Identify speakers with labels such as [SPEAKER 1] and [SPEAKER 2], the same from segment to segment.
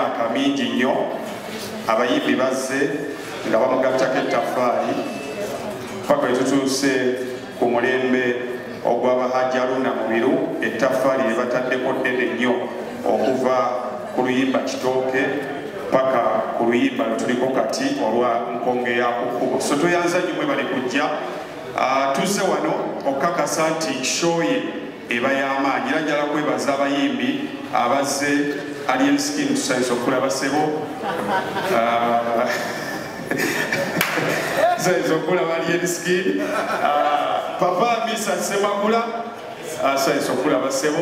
[SPEAKER 1] myaka mingi nnyo abayimbi bazze nga bamugattako ettaffaali paka we tutuuse ku mulembe ogw'Abahaji Haruna Mubiru ettaffaali lye bataddeko ddene nnyo okuva ku luyimba Kitooke paka ku luyimba lutuliko kati olwa Nkonge ya ku kkubo. So tuyanza nnyo mwebale kujja tuzze wano okukakasa nti show ye eba y'amaanyi era njala kwebaza abayimbi abazze Alien Skin tusanyusa okulaba ssebo tusanyusa okulaba Alien Skin Papa Misa Semakula tusanyusa okulaba ssebo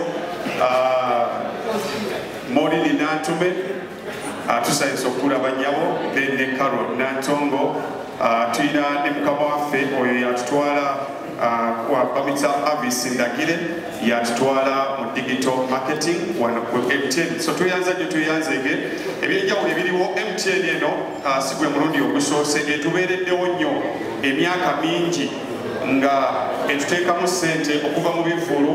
[SPEAKER 1] Morini Nantume tusanyusa okulaba nnyabo then Carol Nantongo tulina ne mukama waffe oyo yatutwala Bamitsa Avis Ndagire yatutwala mu digital marketing wano ku MTN. So tuyanza gye tuyanzege ebyenjawulo ebiriwo MTN eno si gwe mulundi ogusoose etubeereddewo nnyo emyaka mingi nga etuteekamu ssente okuva mu bivulu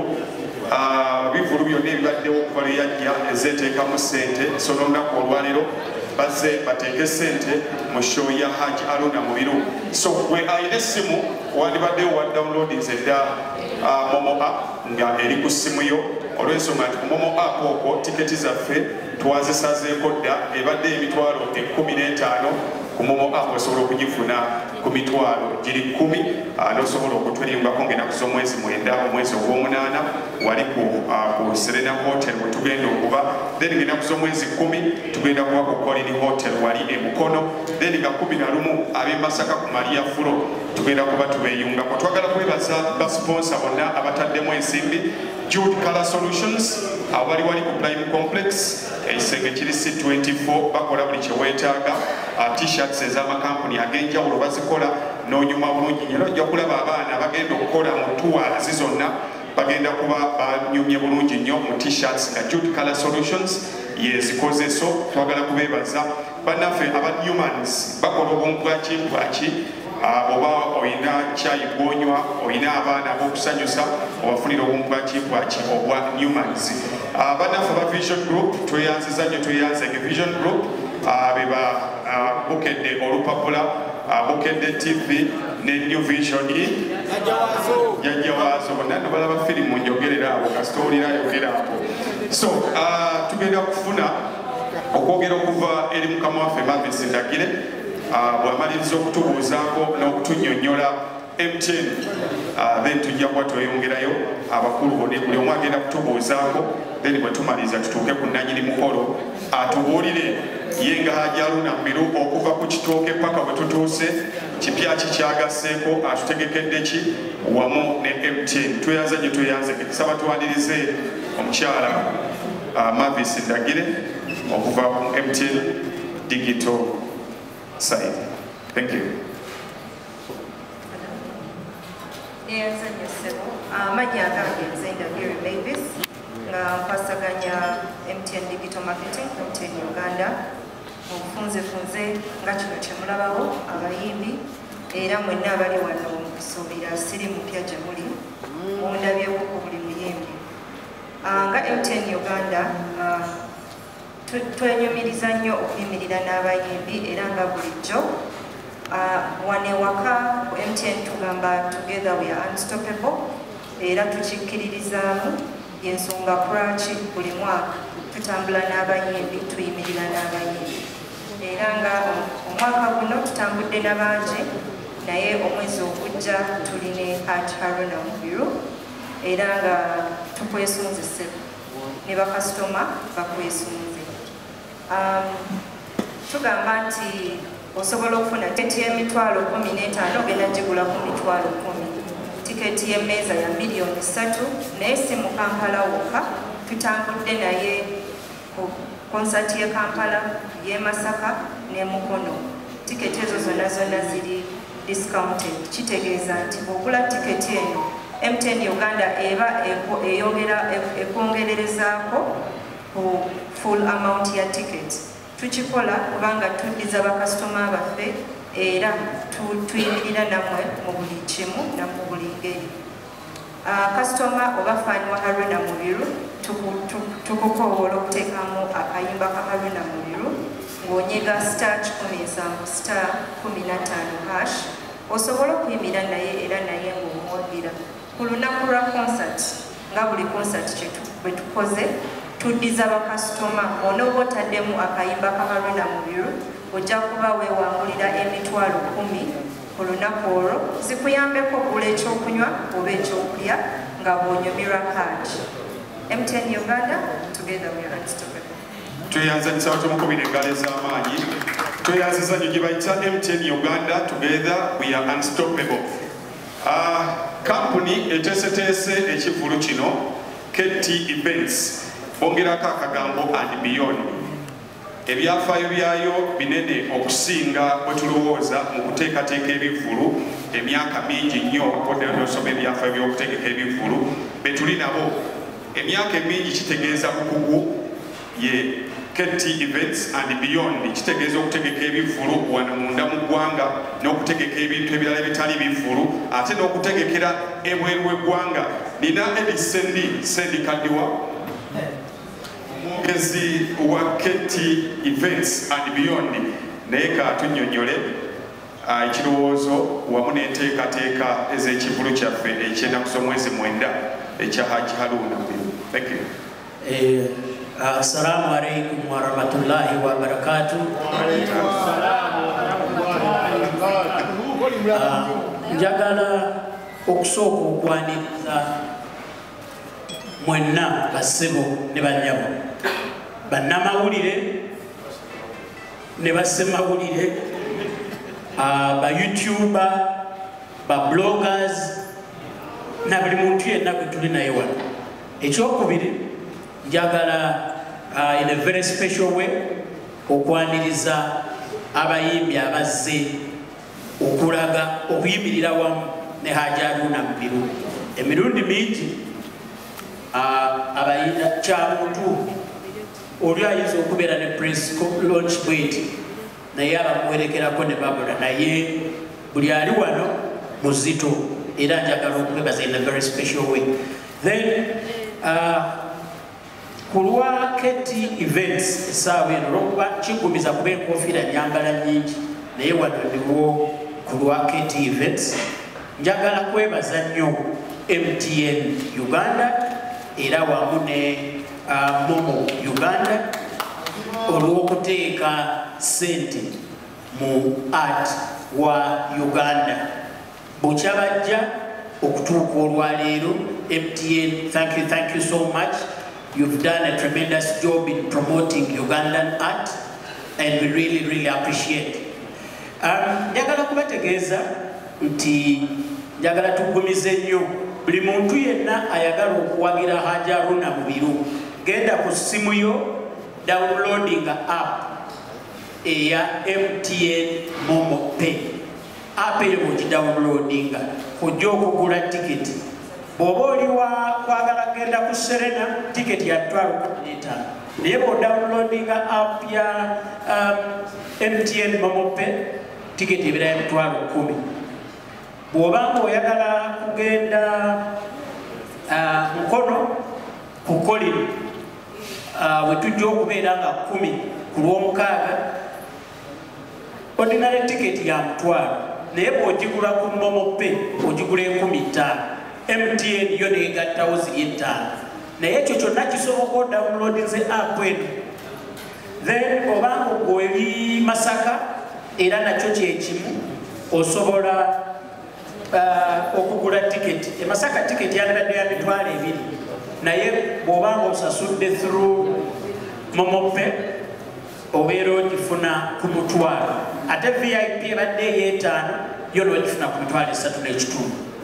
[SPEAKER 1] byonna ebibaddewo okuva lwe yajja ezeeteekamu ssente. So n'olunaku olwaleero bazze bateeke ssente mu show ya Haji Haruna Mubiru. So gwe ayina essimu wandibaddewo wa downloadinze edda Momo app nga eri ku ssimu yo olw'ensonga nti ku Momo app okwo tiketi zaffe twazisazeeko dda ebadde emitwalo 15 ku Momo app osobola okugifuna ku mitwalo giri 10 n'osobola okutwerimbako ng'ennaku z'omwezi 9 omwezi ogw'omunaana wali ku Serena Hotel we tugenda okuba, then ng'ennaku z'omwezi 10 tugenda kuba ku Colin Hotel wali e Mukono, then nga 11 ab'e Masaka ku Maria Furo tugenda kuba tubeeyungako. Twagala kwebaza basponsa bonna abataddemu ensimbi. Jude Color Solutions abali wali ku Prime Complex ekisenge kiri C24 bakola buli kyeweetaaga. T-shirts ez'amakampuni ag'enjawulo bazikola n'onyuma bulungi nnyo. Ojja kulaba abaana bagenda okukola mu tours zonna bagenda kuba banyumye bulungi nnyo mu T-shirts nga Jude Color Solutions yezikoze. So twagala kubeebaza bannaffe aba Newmans bakola obumpwakimpwaki oba oyina kyayi gwonywa oyina abaana ab'okusanyusa obafunira obumpwakimpwaki obwa Newmans. Bannaffe aba Vision Group tweyanziza nnyo tweyanzege Vision Group beba bukedde olupapula bukedde TV ne New Vision jajja waazo bonna no balaba firimu njogerera abo kasita olira ayogera apo. So tugenda kufuna okwogera okuva eri mukama waffe Mavis Ndagire bw'amaliriza okutubuuzaako n'okutunnyonnyola MTN then tujja kuba tweyongerayo abakulu buli omu agenda kutubuuzaako then bwe tumaliriza tutuuke ku nannyini mukolo atubuulire ye nga Haji Haruna Mubiru okuva ku Kitooke paka bwe tutuuse kipya ki kyagaseeko atutegekedde ki wamu ne MTN. Tweyanza gye tweyanzeke tusaba tuwanirize omukyala Mavis Ndagire okuva ku MTN digital side. Thank you.
[SPEAKER 2] Amanya agange nze Ndagire Mavis nga nkwasaganya MTN digital marketing MTN Uganda obufunzefunze nga kino kyemulabawo abayimbi era mwenna abali wano nkusuubira siri mupya gye muli mundabyeko ku buli muyimbi nga MTN Uganda twenyumiriza nnyo okuyimirira n'abayimbi era nga bulijjo wane waka ku MTN tugamba together we are unstoppable era tukikkiririzaamu yensonga kuraki buli mwaka tutambula n'abayimbi tuyimirira n'abayimbi era nga omwaka guno tutambudde n'abangi naye omwezi ogujja tuline Haji Haruna Mubiru era nga tukwesunzise ne bakasitoma bakwesunze. Tugamba nti osobola okufuna tiketi y'emitwalo 15 ogenda gigula ku mitwalo 10. Tiketi y'emmeeza ya $3 million naye si mu Kampala wokka tutambudde naye ku konsati y'e Kampala y'e Masaka ne Mukono. Tiketi ezo zonna ziri discounted. Kitegeeza nti bw'ogula tiketi eno MTN Uganda eba ekwongererezaako ku full amount ya ticket. Tukikola kubanga tuddiza bakasitoma baffe era tuyimirira nammwe mu buli kimu na mu buli ngeri. Kasitoma oba faani wa Haruna Mubiru tukukowoola okuteekamu akayimba ka Haruna Mubiru ng'onyiga star 17 star 15 hash osobola okuyimira naye era naye ng'omuwagira ku lunaku lwa concert nga buli concert bwe tukoze tuddiza bakasitoma onooba otaddemu akayimba kakalwena mu biru ojja kuba weewangulira emitwalo 10 ku lunaku olwo zikuyambeko okugula ekyokunywa oba ekyokulya nga bw'onyumirwa kaadi. MTN Uganda, together we are unstoppable.
[SPEAKER 1] Tweyanzanyisa batumukubira engalo ez'amaanyi. Tweyanziza nnyo gye bayita MTN Uganda, together we are unstoppable. Kampuni eteeseteese ekivvulu kino KT Events bongerako akagambo and beyond. Ebyafaayo byayo binene okusinga bwe tulowooza mu kuteekateeka ebivvulu emyaka mingi nnyo kodde nosoma ebyafaayo by'okutegeka ebivvulu be tuli nabo. Emyaka emingi kitegeeza bukugu ye KT Events and beyond kitegeeza okutegeka ebivvulu wano munda mu ggwanga n'okutegeka ebintu ebirala ebitali bivvulu ate n'okutegekera ebweru w'eggwanga. Nina Sendi Kaddiwa omwogezi wa KT Events and beyond naye katunnyonnyole ekirowoozo wamu n'enteekateeka ez'ekivvulu kyaffe eky'ennaku z'omwezi 9 ekya Hajji Haruna. Thank you.
[SPEAKER 3] Assalamu alaikum wa rahmatullahi wa barakatuh. Njagala okusooka okwaniriza mwenna bassebo ne bannyabo bannamawulire ne bassemawulire ba YouTuber ba bloggers na buli muntu yenna gwe tuli naye wano. Ekyokubiri njagala in a very special way okwaniriza abayimbi abazze okulaga okuyimirira wamu ne Hajji Haruna Mubiru. Emirundi mingi abayimba kyamuntu oli ayinza okubeera ne press launch bweti naye abamuwerekerako ne babula naye buli ali wano muzito era njagala okwebaza in a very special way. Then kulwa KT Events essaawa eno olwokuba kigumiza kuba enkofiira nyambala nyingi naye wano ndiwo kulwa KT Events njagala kwebaza nnyo MTN Uganda era wamu ne Momo Uganda olw'okuteeka ssente mu art wa Uganda. Bukyabajja okutuuka olwaleero MTN, thank you so much. You've done a tremendous job in promoting Ugandan art and we really appreciate. Njagala kubategeeza nti njagala tugumize nnyo buli muntu yenna ayagala okuwagira Hajji Haruna Mubiru genda ku ssimu yo downloading app eya MTN Momo Pay. App eyo bw'ogidownloadinga ojja okugula tiketi. Bw'oba oli kwagala genda ku Serena tiketi ya $12.15 naye bw'odownloadinga app ya MTN Momo Pay tiketi ebeera ya $10. Bw'obanga oyagala kugenda Mukono ku Kolino we tujja okubeera nga 10 ku Lwomukaaga ordinary ticket ya $1 naye bw'ogigula ku Momo Pay ogigula $15. MTN yo neegattawo ziri $5 naye ekyo kyonna kisoboka odownloadinze app eno. Then obanga ogw'eri Masaka era nakyo kyekimu osobola okugula tiketi. Masaka tiketi yandibadde ya $2 naye bw'obanga osasudde through Momo Pay obeera ogifuna ku $1. Ate VIP ebadde ey'E5 yo n'ogifuna ku $3.5.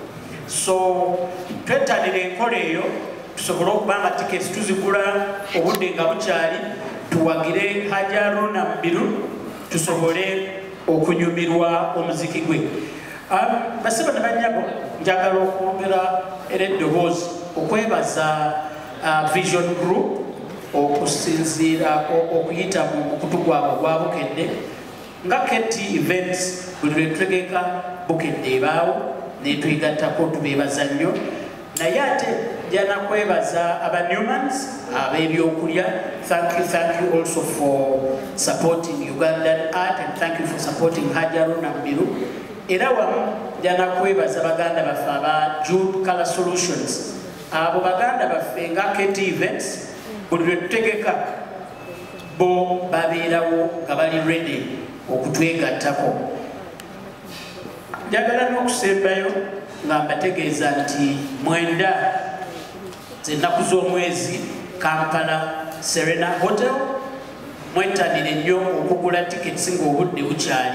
[SPEAKER 3] So twettanira enkola eyo tusobole okuba nga tiketi tuzigula obudde nga bukyali tuwagire Hajji Haruna Mubiru tusobole okunyumirwa omuziki gwe. Basiba ne bannyabo njagala okwongera era eddoboozi okwebaza Vision Group okusinziira okuyita mu mukutu gwabwe gwa Bukedde nga KT Events buli lwe tutegeka Bukedde ebaawo ne twegattako tubeebaza nnyo naye ate jana kwebaza aba Newmans ab'ebyokulya. Thank you also for supporting Ugandan art, and thank you for supporting Hajaru Nambiru. Era wamu jana kwebaza baganda baffe aba Jude Color Solutions. Abo baganda baffe nga KT Events buli lwe tutegeka bo babeerawo nga bali ready okutwegattako. Njagala n'okusembayo nga mbategeeza nti mwenda z'ennaku z'omwezi Kampala Serena Hotel mwettanire nnyo okugula tiketi ng'obudde bukyali.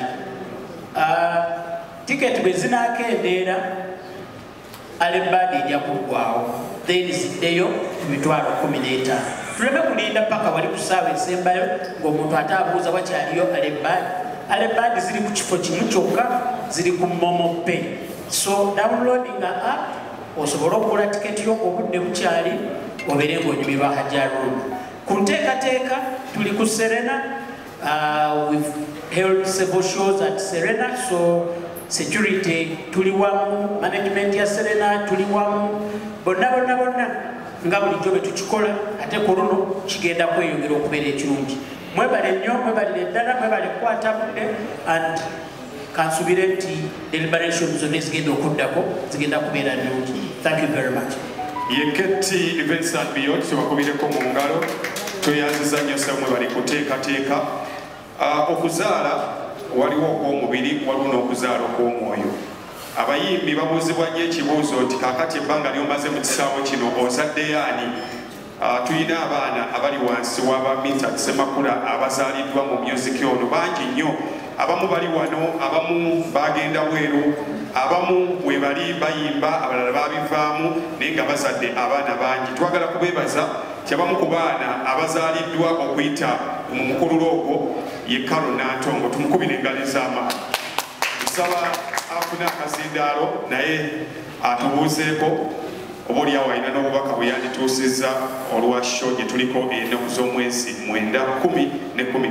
[SPEAKER 3] Tiketi bwe zinaakendeera alembadi ejja kuggwawo, then ziddeyo emitwalo 15. Tuleme kulinda paka wali ku ssaawa esembayo ng'omuntu ate abuuza wakyaliyo alembadi. Alembadi ziri ku kifo kimu kyokka, ziri ku Momo Pay. So downloading app osobola okugula tiketi yo obudde bukyali obeere ng'onyumirwa Hajaru. Ku nteekateeka tuli ku Serena. We've held several shows at Serena, so security tuli wamu, management ya Serena tuli wamu, bonna nga bulijjo bwe tukikola ate ku luno kigenda kweyongera okubeera ekirungi. Mwebale nnyo, mwebalire ddala, mwebale kukwata budde, and kansubire nti deliberation zonna ezigenda okuddako zigenda kubeera nnungi. Thank you very much.
[SPEAKER 1] Yeketi Events and Beyond tubakubireko mu ngalo, tweyanziza nnyo semwe bali kuteekateeka. Okuzaala waliwo okw'omubiri, waliwo n'okuzaala okw'omwoyo. Abayimbi babuuzibwa nnyo ekibuuzo nti kaakati ebbanga ly'omaze mu kisaawe kino ozaddeyo ani? Tulina abaana abali wansi w'aba Mithaq Ssemakula abazaaliddwa mu music ono bangi nnyo. Abamu bali wano, abamu bagenda bweru, abamu we bali bayimba, abalala babivaamu naye nga bazadde abaana bangi. Twagala kubeebaza nti abamu ku baana abazaaliddwa okuyita mu mukululo ogwo ye Carol Nantongo, tumukubire engali z'amaanyi. Tusaba afune akazindaalo naye atubuuzeeko oba oliawo alina n'obubaka bwe yandituusizza olwa show gye tuliko ennaku z'omwezi 9, 10 ne 11.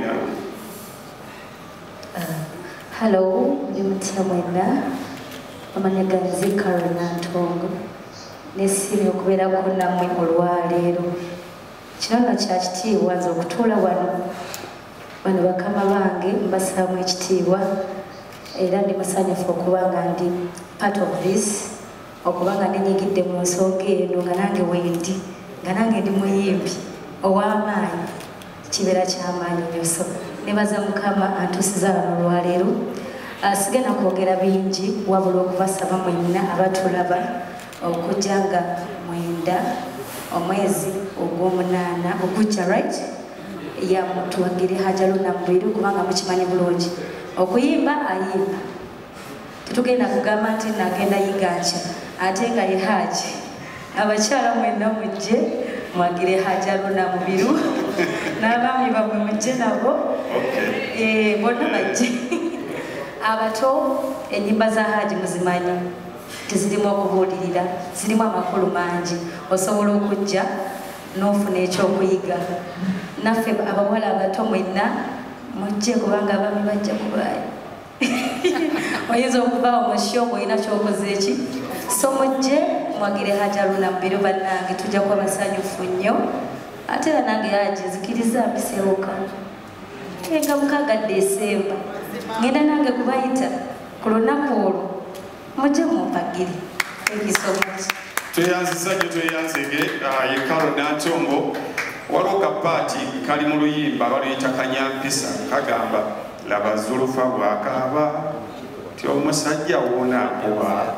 [SPEAKER 4] Hello, nimutya mwena. Amanya ganze Carol Nantongo. Nesiimye okubeerako nammwe olwaleero. Kino nno kya kitiibwa nze okutuula wano. Bano bakama bange mbasaamu ekitiibwa. Era ndi musanyufu okuba nga ndi part of this. Okuba nga nenyigidde mu nsonga eno nga nange wendi. Nga nange ndi muyimbi ow'amaanyi. Kibeera ky'amaanyi nnyo. So nebaza Mukama antuusiza wano olwaleero. Sigenda kwogera bingi wabula okubasaba mwenna abatulaba okujja nga 9 omwezi ogw'omunaana ogujja, right? Tuwagire Hajaru Nambiru kubanga mukimanyi bulungi. Okuyimba ayimba. Tetugenda kugamba nti nagenda yiga nkya ate nga ye Haji. Abakyala mwenna mujje mwagire Hajaru Nambiru n'abaami bamwe mujje nabo. Bonna bajje. Abato ennyimba za Haji muzimanyi tezirimu okubuulirira, zirimu amakulu mangi. Osobola okujja n'ofuna ekyokuyiga. Naffe abawala abato mwenna mujje kubanga abaami bajja kubaayo. Oyinza okuvaawo mu show olina kyokoze eki. So mujje mwagire Hajaru Nambiru bannange, tujja kuba basanyufu nnyo. Ate era nange Haji nzikiriza mbiseewuka. Nga 6 Desemba ngenda nange kubayita ku lunaku olwo mujje mumpagire. Thank you so much.
[SPEAKER 1] Tweyanziza nnyo tweyanzege ye Carol Nantongo. Waliwo kapaati kali mu luyimba baluyita Kanyampisa kagamba laba Zulufa bw'akaaba ti omusajja wona akuba.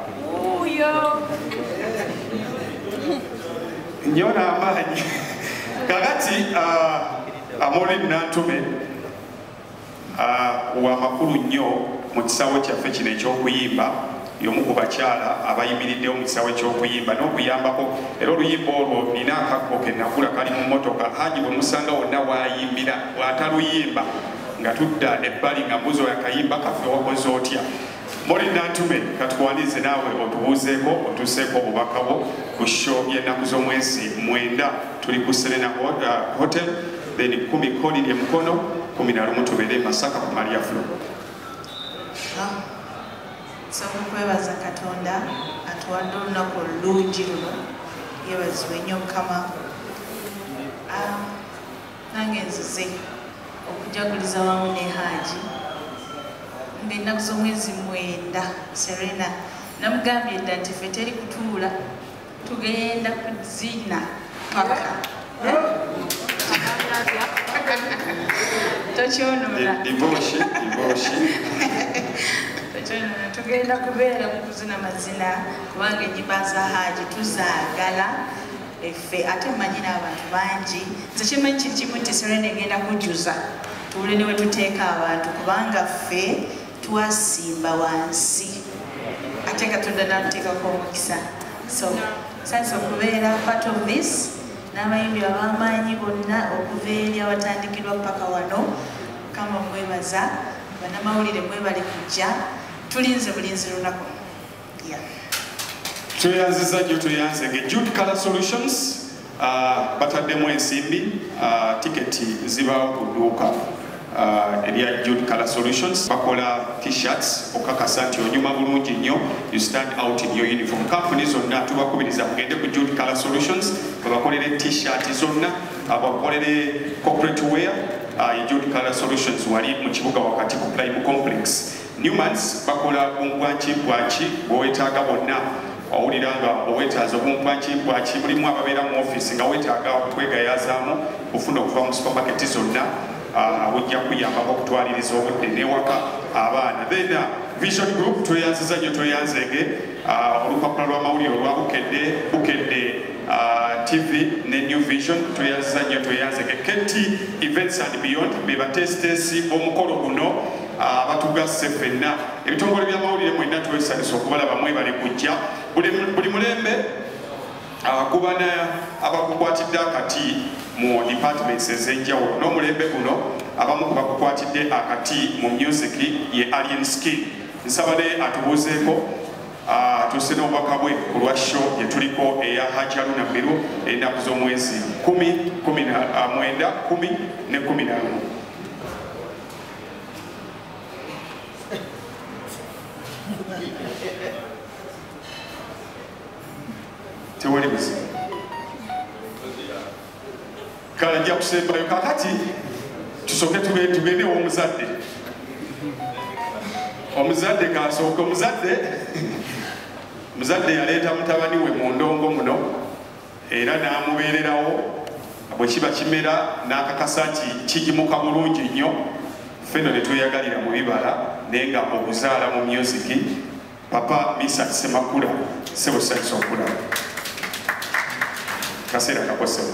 [SPEAKER 1] Nnyo n'amaanyi. Kakati Amolin Nantume wa makulu nnyo mu kisaawe kyaffe kino eky'okuyimba, y'omu ku bakyala abayimiriddewo mu kisaawe ky'okuyimba n'okuyambako. Era oluyimba olwo nina akakko ke nakula kali mu mmotoka. Haji bwe musanga wonna waayimbira bw'ataluyimba nga tudda ebbali nga mbuzo yakayimba kaffe wakoze otya. Amolin Nantume katukwanize naawe otubuuzeeko otusseeko obubaka bwo ku show y'ennaku z'omwezi 9 tuli ku Serena Hotel, then 10 Kolini Mukono, 11 tubeere Masaka ku Maria Flow.
[SPEAKER 5] So kwebaza Katonda atuwadde olunaku olulungi luno yeebazibwe nnyo Mukama. Nange nzize okujaguliza wamu ne Haaji ng'ennaku z'omwezi 9 Serena namugambye dda nti ffe teri kutuula tugenda kuzina paka tokyonoona tugenda kubeera mu kuzina mazina kubanga ennyimba za Haaji tuzaagala effe ate mmanyi n'abantu bangi nze kimanyi kiri kimu nti Serena egenda kujjuza tuwule ne we tuteeka abantu kubanga ffe twasimba wansi ate Katonda n'atuteekako omukisa. So sansa okubeera part of this n'abayimbi ab'amaanyi bonna okuva eri awatandikirwa paka wano. Kama mwebaza bannamawulire mwebale kujja tulinze bulinzi lunaku.
[SPEAKER 1] Tweyanziza nnyo tweyanzege Jude Color Solutions bataddemu ensimbi tiketi zibaawo ku dduuka erya Jude Color Solutions. Bakola t-shirts okakasa nti onyuma bulungi nnyo, you stand out in your uniform. Kampuni zonna tubakubiriza mugende ku Jude Color Solutions babakolere t-shirt zonna, abakolere corporate wear Jude Color Solutions wali mu kibuga wakati ku Prime Complex. Newmans bakola bunkwanki bw'owetaaga bonna owulira nga owetaaza obunkwanki mulimu ababeera mu office nga wetaaga kwegayazaamu ofuna okuva mu supermarket zonna ojja kuyambako okutwaliriza obudde n'ewaka abaana. Then Vision Group tweyanziza nnyo tweyanzege olupapula lw'amawulire olwa Bukedde TV ne New Vision tweyanziza nnyo tweyanzege. KT Events and Beyond be batestesi omukolo guno abatugasse ffenna. Ebitongole by'amawulire mwenna twesalisa okubalaba mwebale kujja buli mulembe kubana abakukwatidde akati mu departments ez'enjawulo n'omulembe guno abamu kubakukwatidde akati mu music ye Alien Skin. Nsaba ne atubuuzeeko tuuse n'obubaka bwe ku lwa show ye tuliko eya Hajji Haruna Mbiru ennaku z'omwezi 10, 19, 10 ne 11. Tewali buzibu. Kale nja kusembayo kakati tusooke tugende omuzadde. Omuzadde kasooka omuzadde yaleeta mutabani we mu ndongo muno era n'amubeererawo bwe kiba kimera n'akakasa nti kigimuka bulungi nnyo. Ffenno ne tweyagalira mu bibala naye nga okuzaala mu music. Papa Misa Semakula sebo sanso okulaba kaseera kakosewo.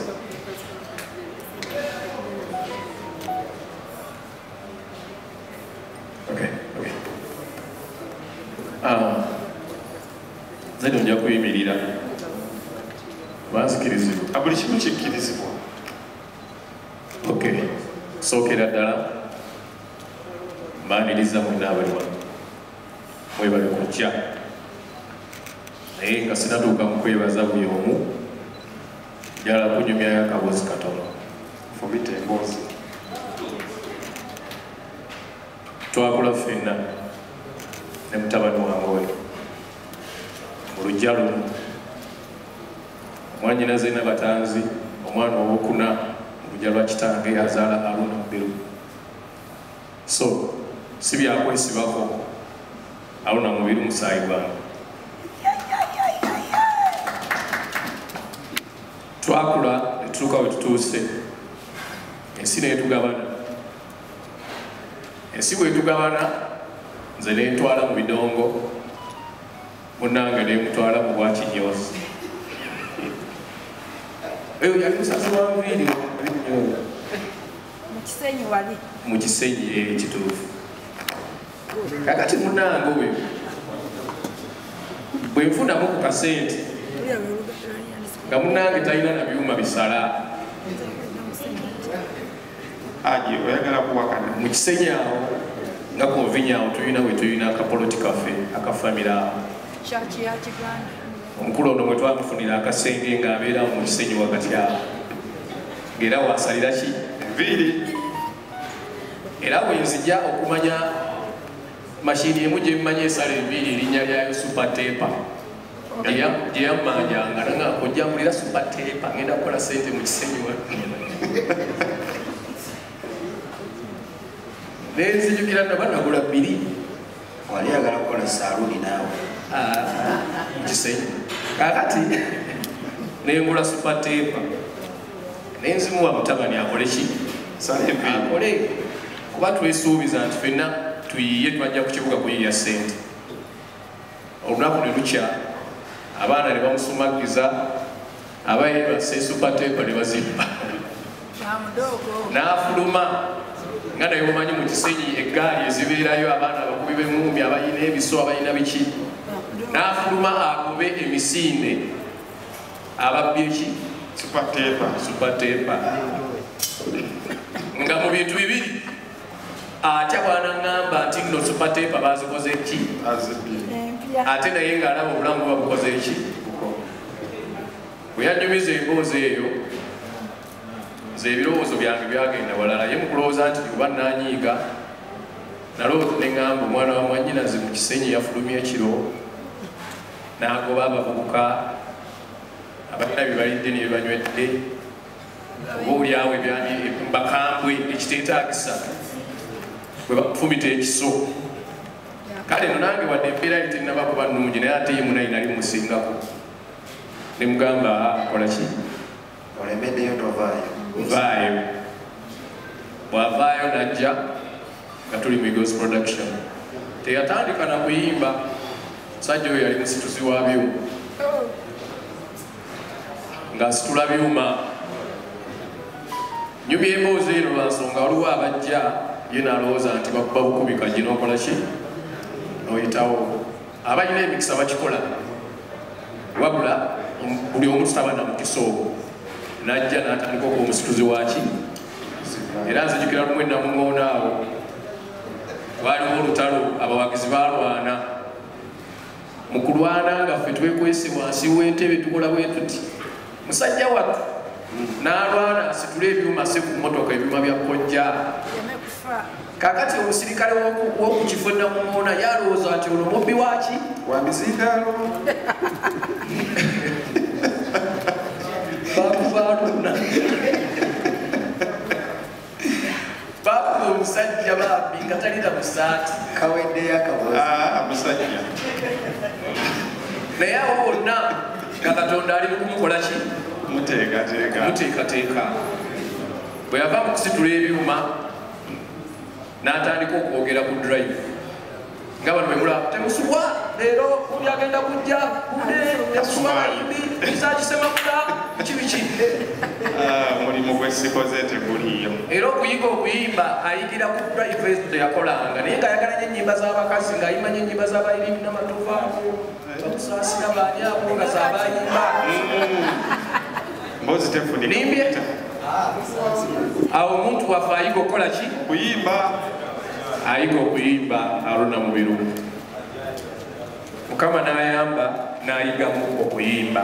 [SPEAKER 6] Zeno nja kuyimirira banzikirizibwa
[SPEAKER 1] buli kimu kikkirizibwa.
[SPEAKER 6] Sookera ddala mbaaniriza mwenna abali wano mwebale kujja naye nga sinatuuka mu kwebaza buli omu njala kunyumyayo akaboozi katono
[SPEAKER 1] fumita emboozi.
[SPEAKER 6] twakula ffenna ne mutabani wange we mu lujja lumu omwanyina Zeena Batanzi omwana owokuna mu lujja lwa kitange azaala Haruna Mbiru. So si byakwesibako Haruna Mbiru musaayi gwange. Twakula ne tutuuka we tutuuse ensi neetugabana. Ensi bwetugabana nze neentwala mu bidongo munnange neemutwala mu Bwakinyoozi. Eyo yali musazi wa nviiri mu Kisenyi kituufu. Kakati munnange oyo bwe nfunamu ku kasente nga munnange talina na byuma bisala
[SPEAKER 1] Aje oyagala kuwakana
[SPEAKER 6] mu Kisenyi awo nga konvinya awo tulina we tulina akapoloti kaffe akafamira awo. Omukulu ono mwe twamufunira akasenge ng'abeera mu Kisenyi wakati awo ng'era wasalira ki
[SPEAKER 1] enviiri.
[SPEAKER 6] Era bwe nzija okumanya mashini emu gye mmanyi esala enviiri erinnya lyayo super taper. gyeyammanjanga nanga kojjangulira supatepa ngenda kukola sente mu kisenyi nenzijukira naba nagula 2
[SPEAKER 7] wali agala kukola saaluni naawe
[SPEAKER 6] mu kisenyi kakati nengula supatepa nenzimuwa mutabani akole ki akole kuba twesuubiza nti fenna tuyiye twajja ku kibuga kuyiya sente olunaku ne lukya abaana ne bamusumagiza abaye base supatepa ne bazimba n'afuluma nga naye omanyi mu kisenyi eggaali ezibeerayo abaana abakubi b'engumbi abayina ebiso abayina biki n'afuluma agobe emisinde ababbye ki supatepa nga mu bintu bibiri atya bwanaŋŋamba nti nno supatepa bazikoze ki ate naye ng'alaba obulamu babukoze ki bwe yanyumiza emboozi eyo nze ebirowoozo byange byagenda walala ye mukulowooza nti oba nanyiiga nalowooza neŋŋamba omwana wa mwannyinaze mu kisenyi yafulumya ekiro n'agoba abavubuka abalina bye balidde ne bebanywedde obaolyawo bakambwe ekiteetaagisa bwe bakufumita ekiso kale no nange wadde embeera ye tennaba kuba nnungi naye ate ye munayi nali musingako ne mugamba kola ki
[SPEAKER 7] olemeddeyo tovaayo
[SPEAKER 6] vaayo bw'avaayo najja nga tuli mu Eagles production teyatandika na kuyimba musajja oyo yali musituzi wa byuma ng'asitula byuma nyumya emboozi eno lwansonga waliwo abajja ye nalowooza nti bakuba bukubika gye n'okola ki n'oyitawo abalina emikisa bakikola wabula buli omu tutaba na mukisa ogwo najja n'atandika okuba omusituzi waki era nzijukira lumu enamuŋŋoona awo waliwo olutalo abawagizi balwana mu kulwana nga ffe twekwese wansi w'entebe tukola bwe tuti musajja wattu n'alwana asitula ebyuma se ku mmotoka ebyuma bya kojja kakati omusirikale w'okukifo enamuŋŋoona yalowooza nti ono mubbi waki
[SPEAKER 1] wa mizindaalo
[SPEAKER 6] bakubaluna bakuba omusajja babbi nga talina musaati
[SPEAKER 7] kaweddeyo
[SPEAKER 1] musajja
[SPEAKER 6] naye awo bonna nga katonda ali mukumukola ki muteekateeka bwe yava mu kusitula ebyuma n'atandika okwogera ku drive nga bano bemula temusubwa leero uli agenda kujja bude temusubwa bayimbi bisakisemamula kibiki
[SPEAKER 1] mulimu gwesikoze teguliyo
[SPEAKER 6] era okuyiga okuyimba ayigira ku drive teyakolanga naye ng'ayagala nyo ennyimba z'abakazi ng'ayimanya ennyimba z'abayirimu n'amatovaako bamusaasira baali abo nga z'abayimba
[SPEAKER 1] mbozi tefuninimbye
[SPEAKER 6] awo omuntu waffe ayiga okukola ki
[SPEAKER 1] kuyimba
[SPEAKER 6] ayiga okuyimba alona mu birungi mukama n'ayamba n'ayigamu okuyimba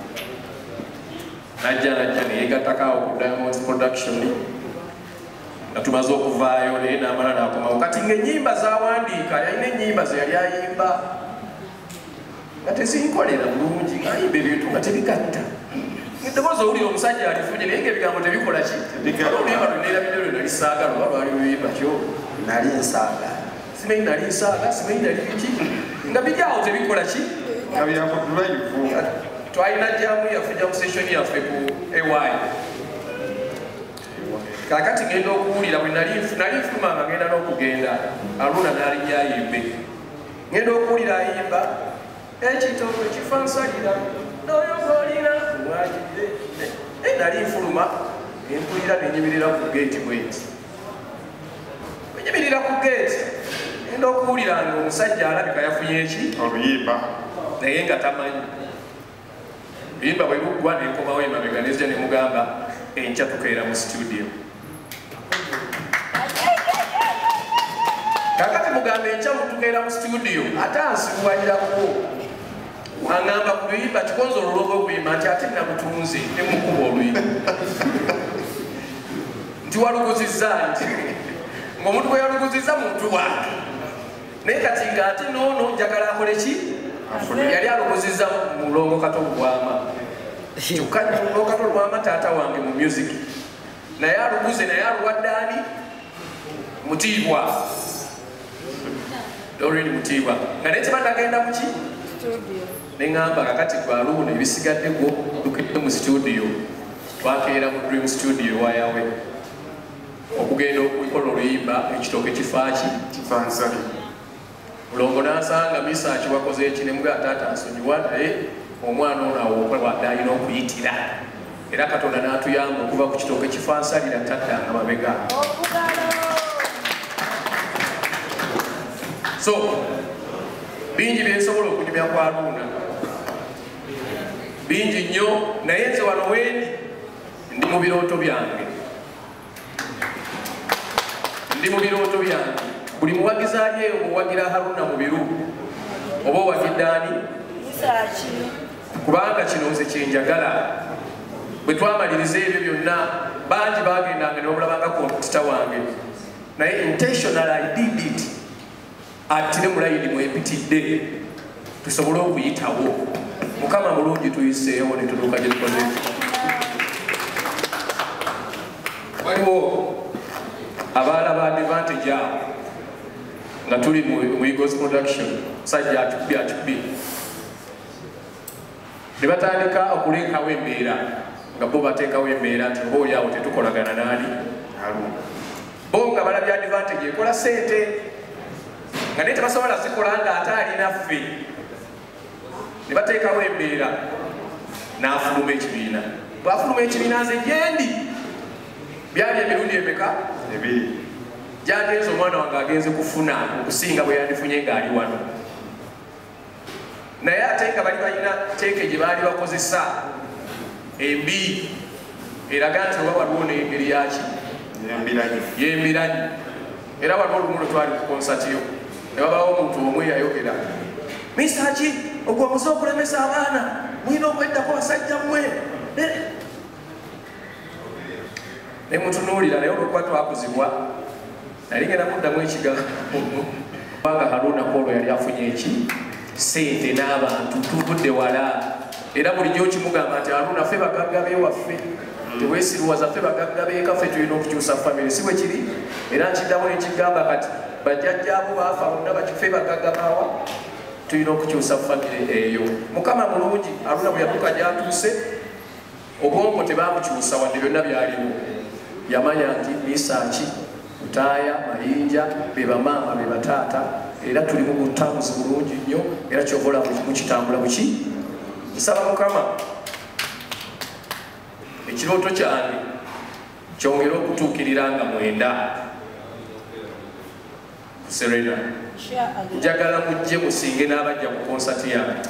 [SPEAKER 6] najja neyegattakawo ku Diamond production nga tumaze okuvaayo naye n'amala n'akomawo kati ng'ennyimba z'awandiika yalina ennyimba ze yali ayimba nga tezinkolera bulungi ng'ayimba ebintu nga tebigatta eddoboozi owulira omusajja alifunye naye ng'ebigambo tebikola ki oluyimba lweneerabire lwe nali saagala oba lwali luyimba kyo
[SPEAKER 7] nali ensaaga
[SPEAKER 6] simanyi nali nsaaga simanyi nali biki nga bijaawo tebikola ki
[SPEAKER 1] nga byakudulayivu
[SPEAKER 6] twalina jamu yaffe jamu session yaffe ku ewayi kakati ngenda okuwulira bwe nali nfuluma nga ngenda n'okugenda aluna n'alijja ayimbe ngenda okuwulira ayimba ekitooke kifansalira n'oyo gwolina mwagire naye nali nfuluma empulira nenyimirira ku geeti bweti enyimirira ku geeti ngenda okuwulira nga omusajja alabika yafunye eki
[SPEAKER 1] oluyimba
[SPEAKER 6] naye nga tamanyi buyimba bwe buggwa nenkomawo emabega nezija ne mugamba enkya tukeera mu studio kakati mugamba enkya tukeera mu studio ate ansibuwalirako aŋŋamba ku luyimba kikonza olulongo okuyimba nti ate nabutunze nemukuba oluyimba nti waluguzizza nti ng'omuntu bwe yaluguzizza muntu wange naye kati ng'ate noono njagala akole ki yali aluguzizza mulongo kato Lwama kyokka mulongo kato Lwama taata wange mu music naye aluguze naye aluwadde ani Mutiibwa Doreen Mutiibwa nga naye kiba nagenda muki neŋŋamba kakati gwaluuno ebisigadde gwo lukidde mu studio twakeera mu Dream Studio wayawe okugenda okukola oluyimba ekitooke kifaaki
[SPEAKER 1] kifansali
[SPEAKER 6] mulongo n'asanga Misaaki wakoze ekinemuga taata nsonyiwa naye omwana ono awookwadde alina okuyitira era Katonda n'atuyamba okuva ku kitooke kifansalira taddanga mabega so bingi byensobola okunyumya kwa Aruna bingi nnyo naye nze wano wendi ndi mu birooto byange buli muwagizi ali eyo muwagira Haruna mu biru oba owagidde ani kubanga kino nze kyenjagala bwe twamaliriza ebyo byonna bangi bagendanga ne babulabanga kompyuta wange naye intentional I did it atire mulayini mwepitidde tusobole okuyitawo Mukama mulungi tuyiseewo ne tutuuka gye tukoze waliwo abaala ba advantage awo nga tuli mu Eagles production sajja atubbi ne batandika okulekawo embeera nga bo bateekawo embeera nti oba oli awo tetukolagana naali bo nga balabye advantage ekola sente nga naye tebasobola zikola nga ate alinaffe ne bateekawo embeera n'afuluma ekibiina bw'afuluma ekibiina nze gyendi byali emirundi emeka
[SPEAKER 1] ebiri
[SPEAKER 6] gyagenze omwana wange agenze kufuna okusinga bwe yandifunye ng'ali wano naye ate nga bali balina teeke gye baali bakozesa embi eraga nti oba waliwo n'engeri yaki yembiranyi era waliwo olumu lwe twali ku konsatiyo ne babawo omuntu omwe yayogera Misaaki ogwo omuze okulemesa abaana mulina okweddako basajja mmwe ne mutunuulira naye olwokuba twakuzibwa nali ngenda muddamu ekigambo kubanga Haruna Polo yali afunye eki sente n'abantu tuvudde wala era bulijjo kimugamba nti Haruna ffe bagagga beewaffe teweesiriwaza ffe bagagga beekaffe tulina okukyusa famire si bwe kiri era nkiddamu nekigamba kati bajjajjaabo baafa bonna bakiffe bagagga baawa tulina okukyusa famire eyo Mukama mulungi Haruna bwe yatuuka gyatuuse obwongo tebamukyusa wadde byonna byaliwo yamanya nti Misaaki Mutaaya Mayinja be bamaama be bataata era tuli mu butambuzi bulungi nnyo era kyobola mukitambula buki nsaba Mukama ekirooto kyange kyongera okutuukirira nga mwenda ku Serena njagala mujje musinge n'abajja ku konsati yange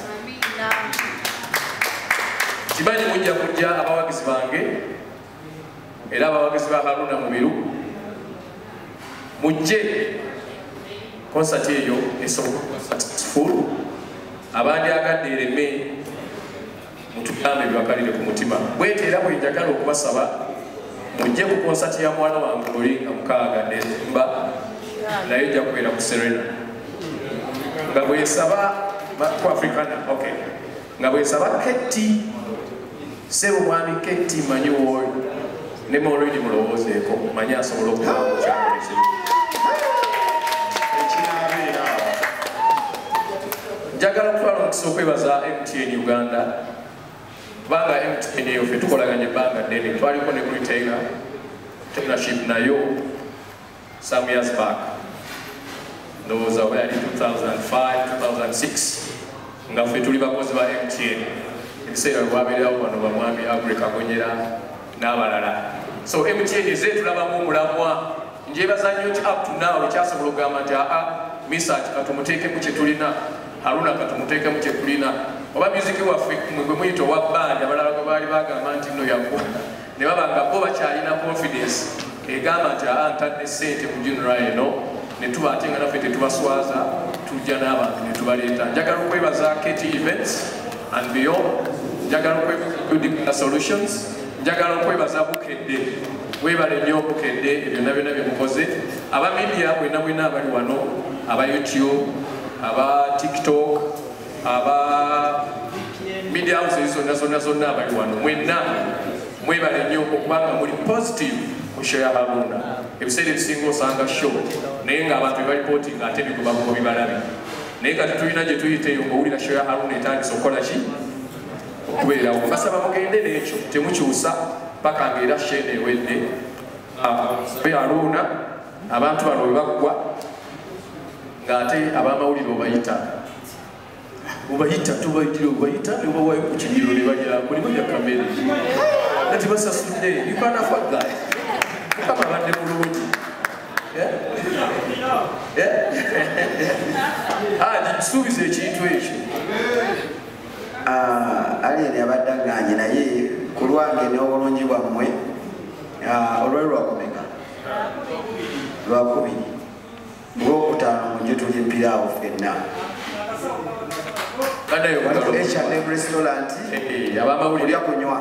[SPEAKER 6] kimanyi mujja kujja abawagizi bange era abawagizi ba Haruna mu biru mujje konsati eyo esobola full abandyagadde ereme mutugambe byakalire ku mutima bwete era bwe njagala okubasaba mujje ku konsati ya mwana wange oli nga mukaaga December naye ejja kubeera ku Serena nga bwesaba ku Africana nga bwesaba Ketti sebo mwami Ketti manyi woyo ne Maureen mulowoozeeko manyi asobola okuba mukyalo
[SPEAKER 1] ekinabeera
[SPEAKER 6] njagala okutwala omukisa okwebaza MTN Uganda kubanga MTN eyo ffe tukolaganya ebbanga ddene twaliko ne retailership nayo some years back ndowooza oba yali 2005-2006 nga ffe tuli bakozi ba MTN ebiseera lwabeerawo bano bamwami Agre Kagonyera n'abalala so MTN eze tulabamu omulamwa njebaza nnyo nti up to now ekyasobola okugamba nti Misaaki katumuteekemu kye tulina Haruna katumuteekemu kye tulina oba musiki waffe gwe muyita owa band abalala gwe baali bagamba nti nno yaggwa ne baba nga bo bakyalina confidence egamba nti ntadde ssente mu general eno ne tuba ate nga naffe tetubaswaza tujja n'abantu ne tubaleeta njagala okwebaza Keti Events and beyond njagala okwebaza Building Solutions njagala okwebaza Bukedde webale nnyo Bukedde byonna byonna bye mukoze aba media bwenna abali wano aba YouTube aba TikTok aba media houses zonna abali wano mwenna mwebale nnyo okubanga muli positive ku show ya Haruna. Ebiseera ebisinga osanga show naye ng'abantu bebalipootinga ate bikubakuba bibalabe, naye kati tulina gye tuyiteeyo ng'owulira show ya Haruna etandise okukola ki okubeerawo. Basaba mugende n'ekyo temukyusa paka ng'era shene ewedde. Haruna abantu bano bwe baggwa ng'ate ab'amawulire obayita tubayitire obayita ne bawayo ku kigiro ne bajyako ne bajja kamere ati basasudde yukanafaga mukama abadde mulungi kisuubiza ekintu ekyo.
[SPEAKER 7] Aliyeni abadde aganye naye ku lwange n'obulungi bwammwe olwali lwakumeka lwakubiri lwokutaano mujje tulimpiraawo ffenna H&M restaurant abamawulira kunywa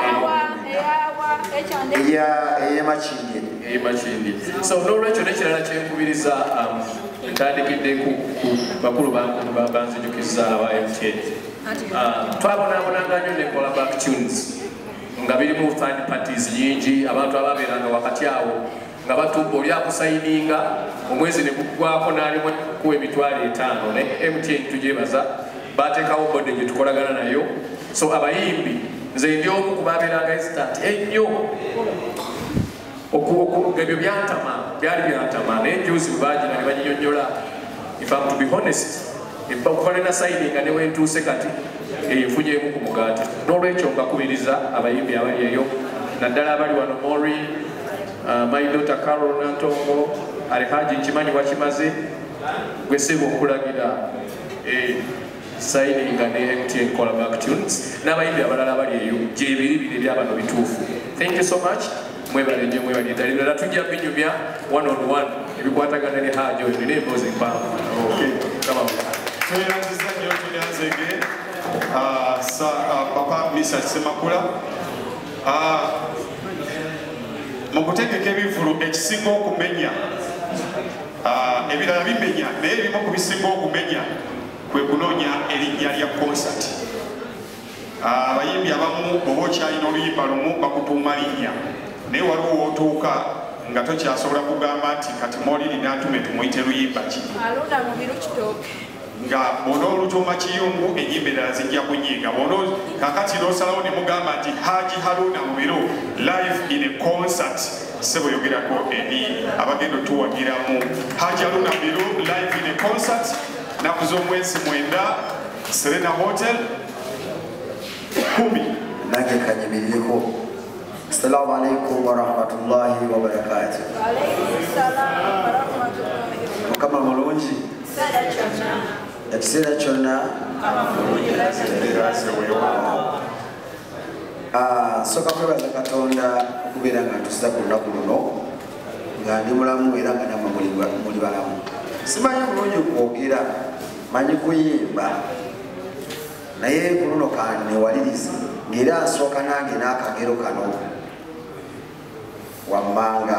[SPEAKER 6] ey'Emakindye. So n'olwekyo n'ekirala kyenkubiriza ntandikidde ku bakulu banzijukiza aba MTN. Twabonaabonanga nnyo nekola back tunes nga birimu third parties nyingi, abantu ababeeranga wakati awo nga batumba oli akusayininga omwezi ne gugwako n'alimu ku emitwalo 5 ne MTN tugyebaza bateekawo bode gye tukolagana nayo. So abayimbi nze ndi omu kubabeeranga hesitant ennyo ebyo byali byantama naye njuzi bwebagina ne baginyonnyola. If I'm to be honest, okukola na sayininga ne wentuuse kati enfunyeemu ku mugaati. N'olwekyo ngakubiriza abayimbi abali eyo naddala abali wano Mori, my daughter Carol Nantongo, Alhaji nkimanyi wakimaze gwe sebo okulagira sayininga ne MTN kola back tunes n'abayimbi abalala abali eyo gyebiribiri byabano bituufu. Thank you so much. Mwebale nnyo mwebale ddala ebirala tujja binyumya one on one ebikwatagana ne Haji oyo nina emboozi mpaavu.
[SPEAKER 1] Tweyanziza nnyo Tunyanzege Papa Misa Semakula mu kutegeka ebivulu ekisinga okumenya ebirala bimenya naye ebimu ku bisinga okumenya kwe kunoonya erinnya lya concert. Abayimbi abamu oba okyalina oluyimba lumu bakutuuma linnya naye waliwo wootuuka nga tokyasobola kugamba nti kati Moliri n'atume tumuyite luyimba ki nga bw'onoolutuuma Kiyungu ennyimba endala zijja kunyiga kakati n'osalawo ne mugamba nti Haji Haruna Mubiru live in a concert sebo yogerako eri abagenda otuwagiramu Haji Haruna Mubiru live in a concert naku z'omwezi 9 Serena Hotel 10
[SPEAKER 7] nange kanyimirireko. Assalamu alaikum warahmatullahi wabarakatuh. Mukama mulungi ekiseera kyonna nsooka kwebaza Katonda okubeera nga ntusiza ku lunaku luno nga ndi mulamu era nga nammwe muli balamu. Simanyi bulungi okwogera, manyi kuyimba naye ku luno kanewalirize ng'era nsooka nange n'akagero kano wammanga.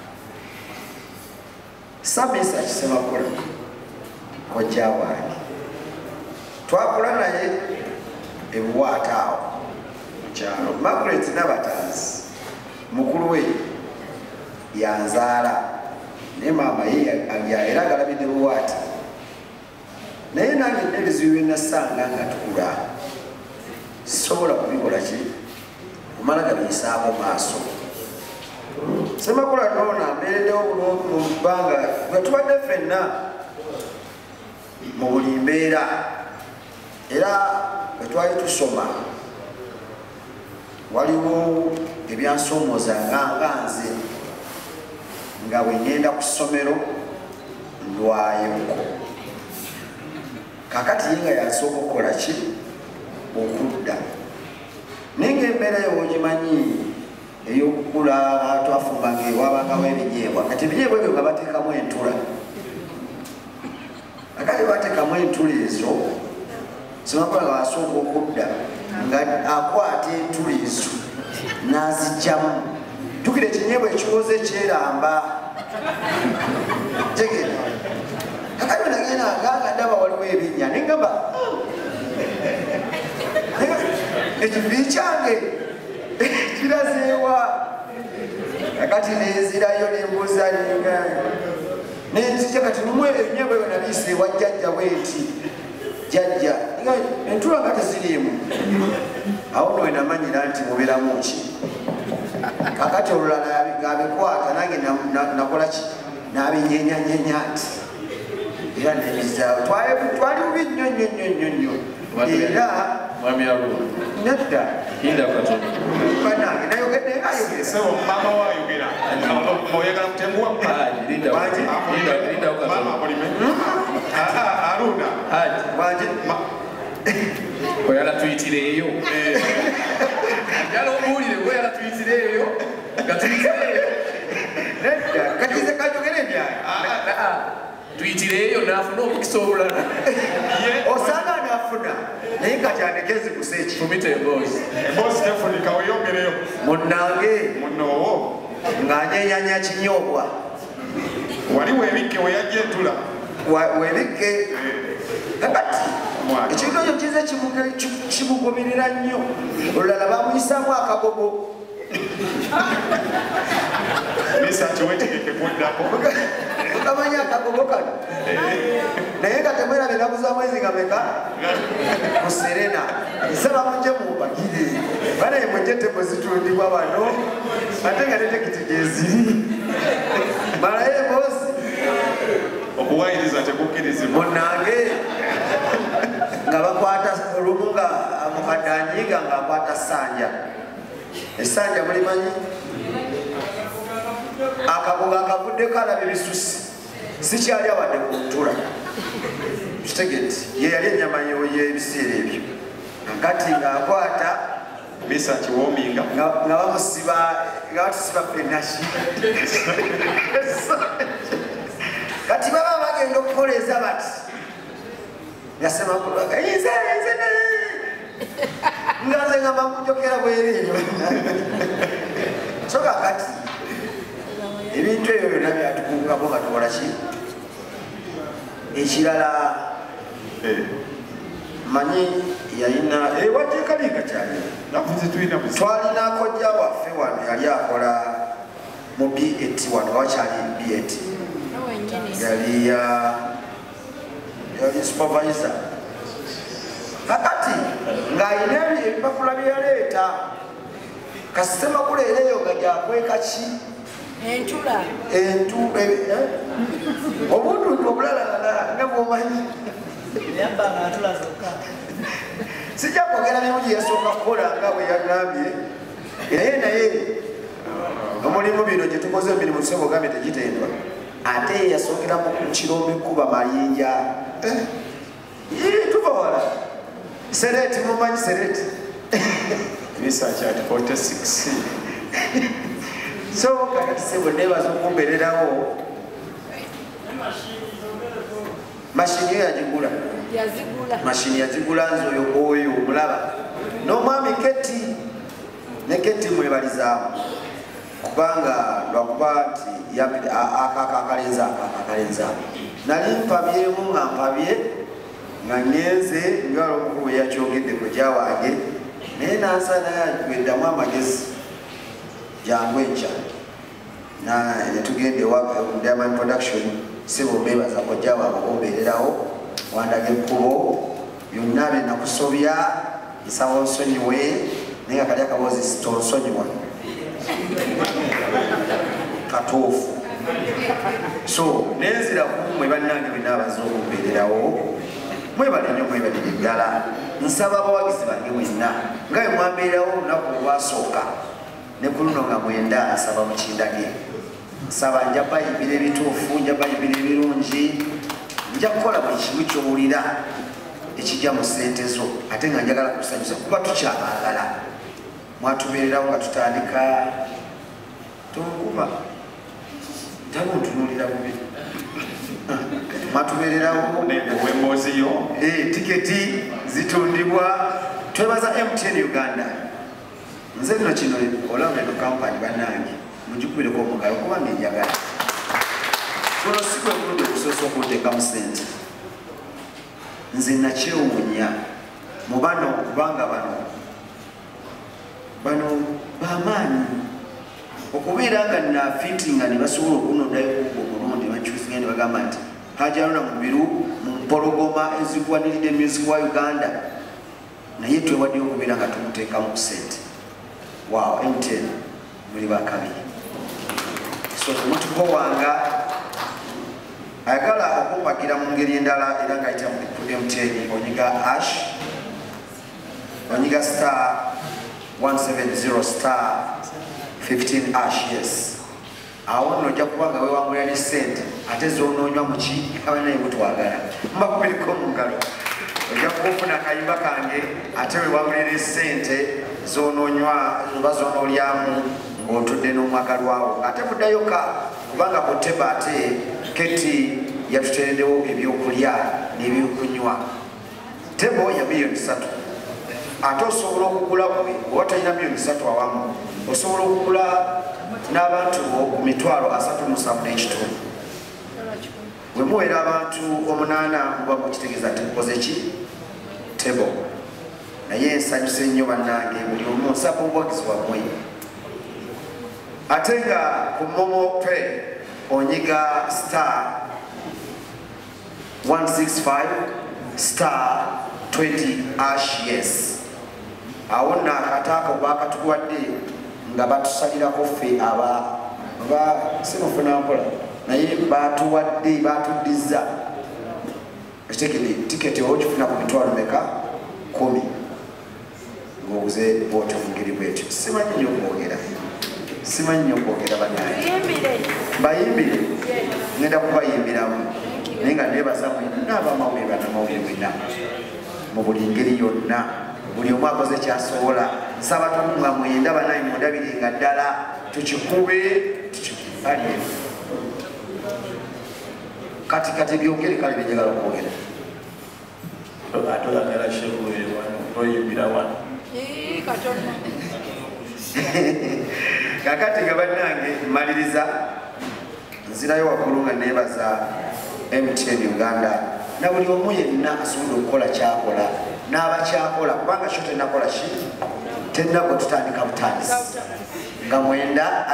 [SPEAKER 7] Sabisa Kisemakula kojja wange twakula naye ebuwaata awo mukyalo. Margaret Nabatanzi mukulu we yanzaala naye maama ye era agalabidde buwaati naye nange n'ebizibu byenasanga nga tukula sisobola kubikola ki kumala gabiyisaako maaso. Semakula noona mbeereddewo mu bbanga nga tubadde ffenna mu buli mbeera era bwe twali tusoma waliwo ebyansoomozanga nga nze nga bwe ngenda ku ssomero ndwayoko kakati ye nga yasooka okukola ki okudda naye ng'embeera yowogimanyi ey'okukula twafumbanga ewabangawo ebinyeebwa kati ebinyeebwa ebyo nga bateekamu entula akati bateekamu entula ezo Semakula nga wasooka okudda nga akwata entula ezo n'azijjamu tukira ekinyeebwa ekiwoze kyeramba tegera kakati nagenda nganga ndaba waliwo ebinnya nengamba ekivi kyange kirazeewa kakati nenzirayo nembuuza nenzija kati numwe ebinyobwa byo nabise ewa jjajja bweti jjajja entula nga teziriimu awo nwe namanyira nti mubeeramu ki kakati olulala ngabikwata nange nakolaki nabinyenyanyenya nti era nebizaawo twali bubi nnyo nnyo nnyo nnyo nnyo era nedda banange nayogedde ayogera
[SPEAKER 1] mama wayogera oyagala kutenguwa mama mulime Aruna
[SPEAKER 7] wanje
[SPEAKER 6] oyala tuyitireeyo ajala obuulire oyala tuyitireeyo gatuyitireeyo
[SPEAKER 7] nedda katize kajogere byayo
[SPEAKER 6] tuyitireeyo naafuna omukisa obulala
[SPEAKER 7] osanga nafuna naye katyandekezi kuseeki
[SPEAKER 6] fumita emboozi
[SPEAKER 1] tefunika oyongereyo
[SPEAKER 7] munnange
[SPEAKER 1] munowo
[SPEAKER 7] ng'anyenyanya kinyobwa
[SPEAKER 1] wali webikke weyajja entula
[SPEAKER 7] webikke kakati ekintu ekyo kize kimugoberera nnyo olulala bamuyisaamu akagogo
[SPEAKER 1] misa kiwetegeke kuddako
[SPEAKER 7] ukamanya akagogo kano naye nga temwera binaku za mwezi nga meka kuserena nsaba mujje mumpagire banaye mujje tebo zitundibwa bano ate nga netekiti gyeziri malayo emboozi
[SPEAKER 1] okuwayiriza tekukkirizibwa
[SPEAKER 7] munnange nga bakwata olumu nga mukadanyiga ngaakwata sanja esanja mulimanyi akagogo akavuddeko alaba ebisusi sikyali awadde ku ntula kitegeti ye yali ennyama y'ebiseera ebyo nakati ngaakwata
[SPEAKER 1] misa kiwoominga
[SPEAKER 7] nga bamusiba nga batusiba fenaki kati baba bagenda okukoleza bati ngasemakuluga nze nga nze ngamba mujokera bwereeyo so kakati ebintu ebyo byonna byatukungako nga tukola ki ekirala manyi yalina wajekaliga kyali twalina kojja waffe wano yali akola mu B8 wano wakyali B8 yali supervisor kakati ng'ayina ebipapula byeyaleeta kasitema kuleereyo nga gyakweka ki entu obuntuntu obulalala nga bwomanyi sijja kwogera mimugi yasooka kukola nga bwe yagambye naye omulimu bino gye tukoze emirimu tusebo gambe tegitendwa ate yasookera mu kirombe kuba mayinja tuva wala sereti mumanyi sereti
[SPEAKER 1] misa kyati 46
[SPEAKER 7] so kakati sebo nebaza okumbererawo mashini yagigula mashini yazigula nze oyo omulaba n'omwami keti ne keti mwebalizaamu kubanga lwakuba nti akakalenza nali mpabyemu nga mpabye nga ngenze nga olwomukulu we yakyogedde kujja wange naye nansanaagweddamu amagezi jangu enkya netugende Diamond Production sebo bebaza kujja wange okumbeererawo wandaga ekkubo byonna bye nakusobya nsaba onsonyiwe naye nga kali akaboozi tonsonyiwa katuufu so nenzira kumwe bannange benaabaza okumbeererawo mwebale nnyo mwebalire ddala nsaba abawagizi bange mwenna nga bwe mwambeerawo olunaku olwasooka ne ku luno nga mwenda nsaba mukindage nsaba nja bayibira ebituufu nja bayibira ebirungi nja kukola buli kimu kyowulira ekijja mu ssente zo ate nga njagala kusanyusa kuba tukyabaagala mwatubeererawo nga tutandika tonkuba ntaba ontunuulira bubi mwatubeererawo
[SPEAKER 1] owembooziyo
[SPEAKER 7] tiketi zitundibwa twebaza MTN Uganda nze nno kino olaba eno kampani bannange mugikubireko omugalo kubanga enjagala kuno si kwe mulundi okusoosa okuteekamu ssente nze nakyewuunya mu bano kubanga bano bano bamaanyi okubeera nga nafittinga ne basobola okunondayo obulungi bakyusinga ne bagamba nti Haji Haruna Mubiru mu mpologoma ezigwanirira music wa Uganda naye twewaddeyo okubeera nga tumuteekamu ku sente. Wow, MTN muli bakabi. So omutuko wanga ayagala okumpagira mu ngeri endala era ng'ayita mu MTN onyiga hash onyiga *170 *15 hash. Yes, awo nno ojja kuba nga wewangulira ne sente ate zoonoonywa muki abanaye butwagala mbakubiriko mu ngalo ojja kufuna akayimba kange ate wewangulira sente zoonoonywa oba zoonoolyamu ng'otudde n'omwagalwawo ate muddayoka kubanga ku teba ate Keti yatuteereddewo ebyokulya n'ebyokunywa tebo ya $3 million ate osobola okugula gwe oba talina $3 million awamu osobola okugula n'abantu ku $3.7 bwe muwera abantu 8 muba mukitegeeza nti mukoze ki tebo naye ensanyuse nnyo bannange buli omu nsaba obuwagizi wammwe ate nga ku Momo Pay onyiga *165 *20 hash. Yes, awo nakataako bakatuwadde nga batusalirako ffe aba sinofuna mpola naye batuwadde batuddiza tiketi okifuna ku $10 ng'oguze bwotyo mu ngeri bwetyo. Simanyi nnyo okwogera bannange bayimbire ngenda kubayimbiramu naye nga neebaza mwenna abamawulire bannamawulire mwenna mu buli ngeri yonna buli omu akoze kyasobola saba tukunga mwenda bannange mundabirenga ddala tukikube kati byogere kale byenjagala okwogera
[SPEAKER 3] atolagala shekuwere wano oyimbira wano
[SPEAKER 7] kakati nga bannange mmaliriza nzirayo waggulu nga neebaza MTN Uganda na buli omu yenna asobola okukola kyakola n'abakyakola kubanga kyo tennakola ki tennako tutandika butandisi nga 9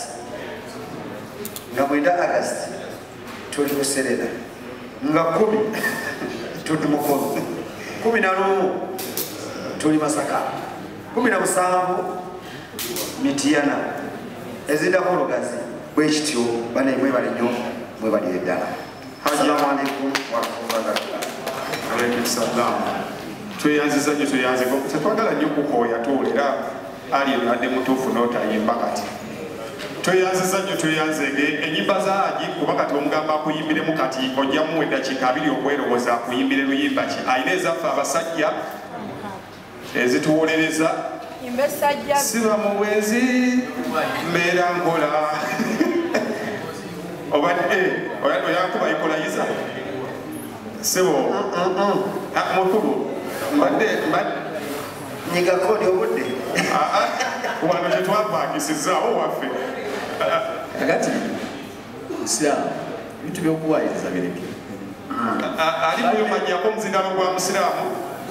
[SPEAKER 7] August tuli kuserera nga 10 tuli Mukono 11 tuli Masaka 17 Mityana ezidako Lugazi bwekityo bane mwebale nnyo mwebalire ddala. Assalamu alaikum warahmatullahi wabarakatuh.
[SPEAKER 1] Alaikum salam. Tweyanziza nnyo tweyanzika tetwagala nnyo kukooya tuwulira ali adde mutuufu n'otayimba kati tweyanziza nnyo tweyanzege ennyimba za Haji kuba kati omugamba akuyimbiremu kati ojjamu eddakiika 2 okwerowooza akuyimbire luyimba ki ayina ezaffe abasajja ezituwolereza siba muwenzi mbeera nkola oyankuba ikolayiza sebo mukulu mbadde
[SPEAKER 7] nyigakoni obudde
[SPEAKER 1] wano kyetwapakisizaawo waffe
[SPEAKER 6] kakati musiraamu bintu byokuwayiriza bireke
[SPEAKER 1] ali muyomanyako omuzindalo gwa musiraamu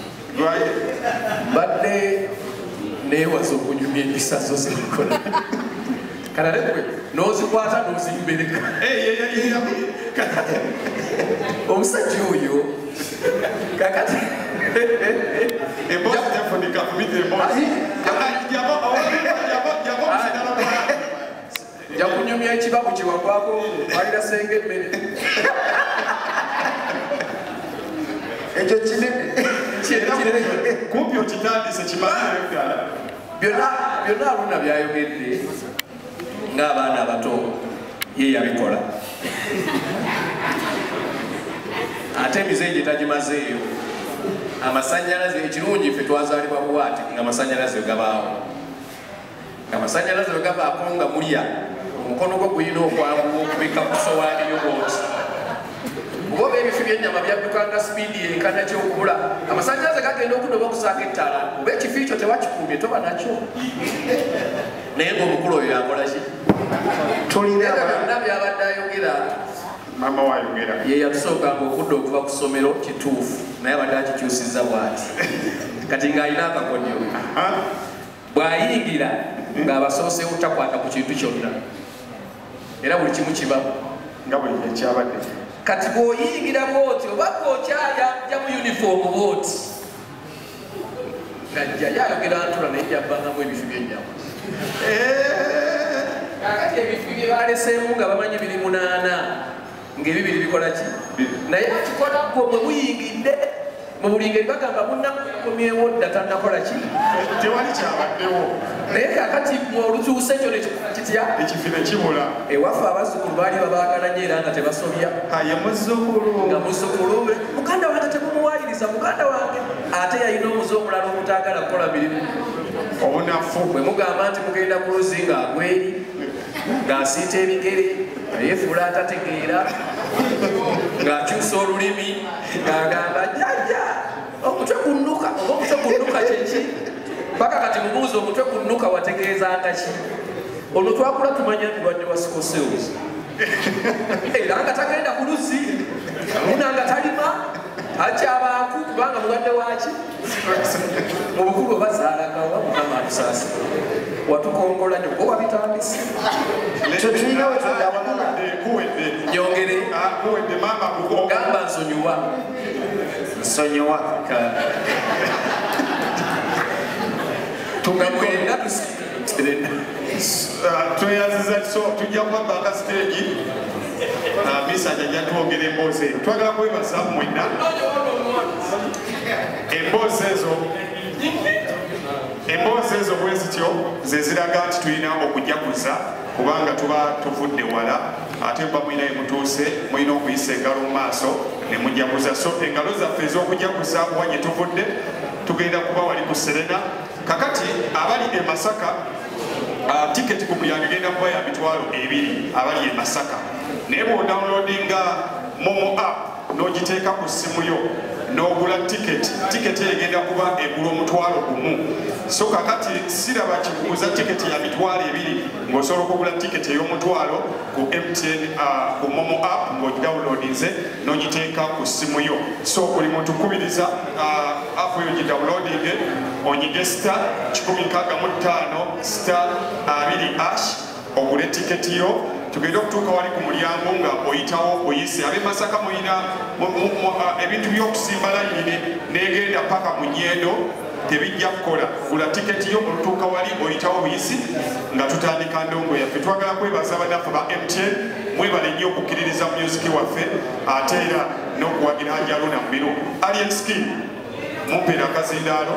[SPEAKER 6] mbadde neewaza okunyumya empisa zo zikola kanarekwe nozikwata nozimbereka omusajja oyo kakati jakunyumya ekibabu kiwagwako walira senga emmere
[SPEAKER 7] ekyo kinene
[SPEAKER 1] kumpi okitandise kimanyireyo ddala
[SPEAKER 6] byonna Haruna byayogedde ng'abaana abato ye yabikola ate emizenje tagimazeeyo amasanyalaze ekirungi ffe twazaalibwa buwaati nga amasanyalaze gabaawo nga amasanyalaze bwe gavaako nga mulya omukono gwo gulina okwanguwa okubika ku sowaani yobooti oba oba ebifi byennyama byaddukanga sipiidi yenkana kyokubula amasanyalaze gagenda okunoba okusaaka ettaala oba ekifi ekyo tewakikuumye toba nakyo naye ngaomukulu oyo yakolaki byonna byabadde ayogera
[SPEAKER 1] mama wayogera
[SPEAKER 6] ye yatusookanga okudda okuva ku ssomero kituufu naye abadde akikyusizza bw'ati kati ng'alina akakodyo bw'ayingira ng'abasoosewo takwata ku kintu kyonna era buli kimu kiba
[SPEAKER 1] nga bwe ekyabadde.
[SPEAKER 6] Kati bw'oyingira bwoti oba bw'okyayanja mu yunifoomu bwoti ng'ajja yayogera ntula naye jabbangamu ebifi by'ennyama. Kakati ebifi bye baleseemu nga bamanyi 8 ng'ebibiri bikola ki naye kikola gwe bwe buyingidde mu buli ngeri bagamba munnakomyewo dda tannakola ki
[SPEAKER 1] tewali kyabaddewo
[SPEAKER 6] naye kakati olukyuse ekyo kitya
[SPEAKER 1] ekifi ne kibula.
[SPEAKER 6] Ewaffe abazzukulu baali babaagala nnyo era nga tebasobya
[SPEAKER 1] ye muzzukulu
[SPEAKER 6] nga muzzukulu we muganda wange temumuwayiriza muganda wange ate yalina omuze omulala omutaagala kukola mirimu
[SPEAKER 1] obunafu.
[SPEAKER 6] bwe mugamba nti mugenda ku luzzi ng'agweri ng'asiita ebigere yefuula atategeera ng'akyusa olulimi ng'agamba jjajja omutwe kunnuka oba omutwe kunnuka kyeki paka kati mubuuza omutwe kunnuka wategeezanga ki ono twakula tumanya mulwadde wa sikoseus era nga tagenda ku luzzi muna nga talima akyabanku kubanga mulwadde waki mu bukulu obazaalaga oba mukama atusaasi watukongola nyo owabitambise nyongere gamba nsonyiwa
[SPEAKER 7] nsonyiwa
[SPEAKER 6] tugamwenda
[SPEAKER 1] tweyaziza tujja kubabbanga siteegi misajja ajja twogera emboozi eyo twagala kwebaza mwenna emboozi ezo bwe zityo ze ziraga nti tulina okujaguza kubanga tuba tuvudde wala ate mba mulina emutuuse mulina okuyisa engalo mu maaso ne mujaguza so engalo zaffe ez'okujaguza wa gye tuvudde tugenda kuba wali ku Serena kakati abali e Masaka tiketi ku mulyango egenda kuba ya $200 abali e Masaka naye bw'odownloadinga Momo app n'ogiteeka ku ssimu yo n'ogula tiketi egenda kuba egula $1,000 so kakati siraba kikuuza tiketi ya $200 ng'osobola okugula tiketi ey'O1,000 ku MTN ku Momo app ng'ogidownloadinze n'ogiteeka ku ssimu yo so buli muntu kubiriza app yo gidownloadinge onyige *65*20# ogule tiketi yo tugenda okutuuka wali ku mulyango nga oyitawo oyise ab'e Masaka mulina ebintu by'okusimba layini negenda paka mu nnyendo tebijja kukola gula tiketi yo olutuuka wali oyitawo buyisi nga tutandika ndongo yaffe twagala kwebaza bannaffe ba MTN mwebale nnyo okukkiririza musiki waffe ate era n'okuwagira Hajaluna mu biro Alienskin mumpeera akazindaalo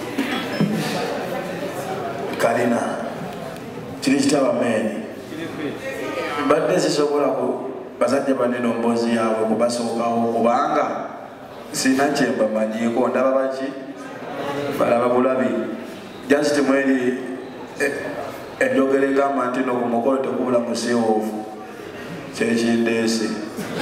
[SPEAKER 8] kalina kiri kitaba meeni mbadde sisobola ku bazadde banene mboozi yaabwe kubasookawo kubanga sina kyembamanyiiko ndaba baki balaba bulabi just temweri eddogera egamba nti no ku mukolo tekubula musiiwoofu kyekindeese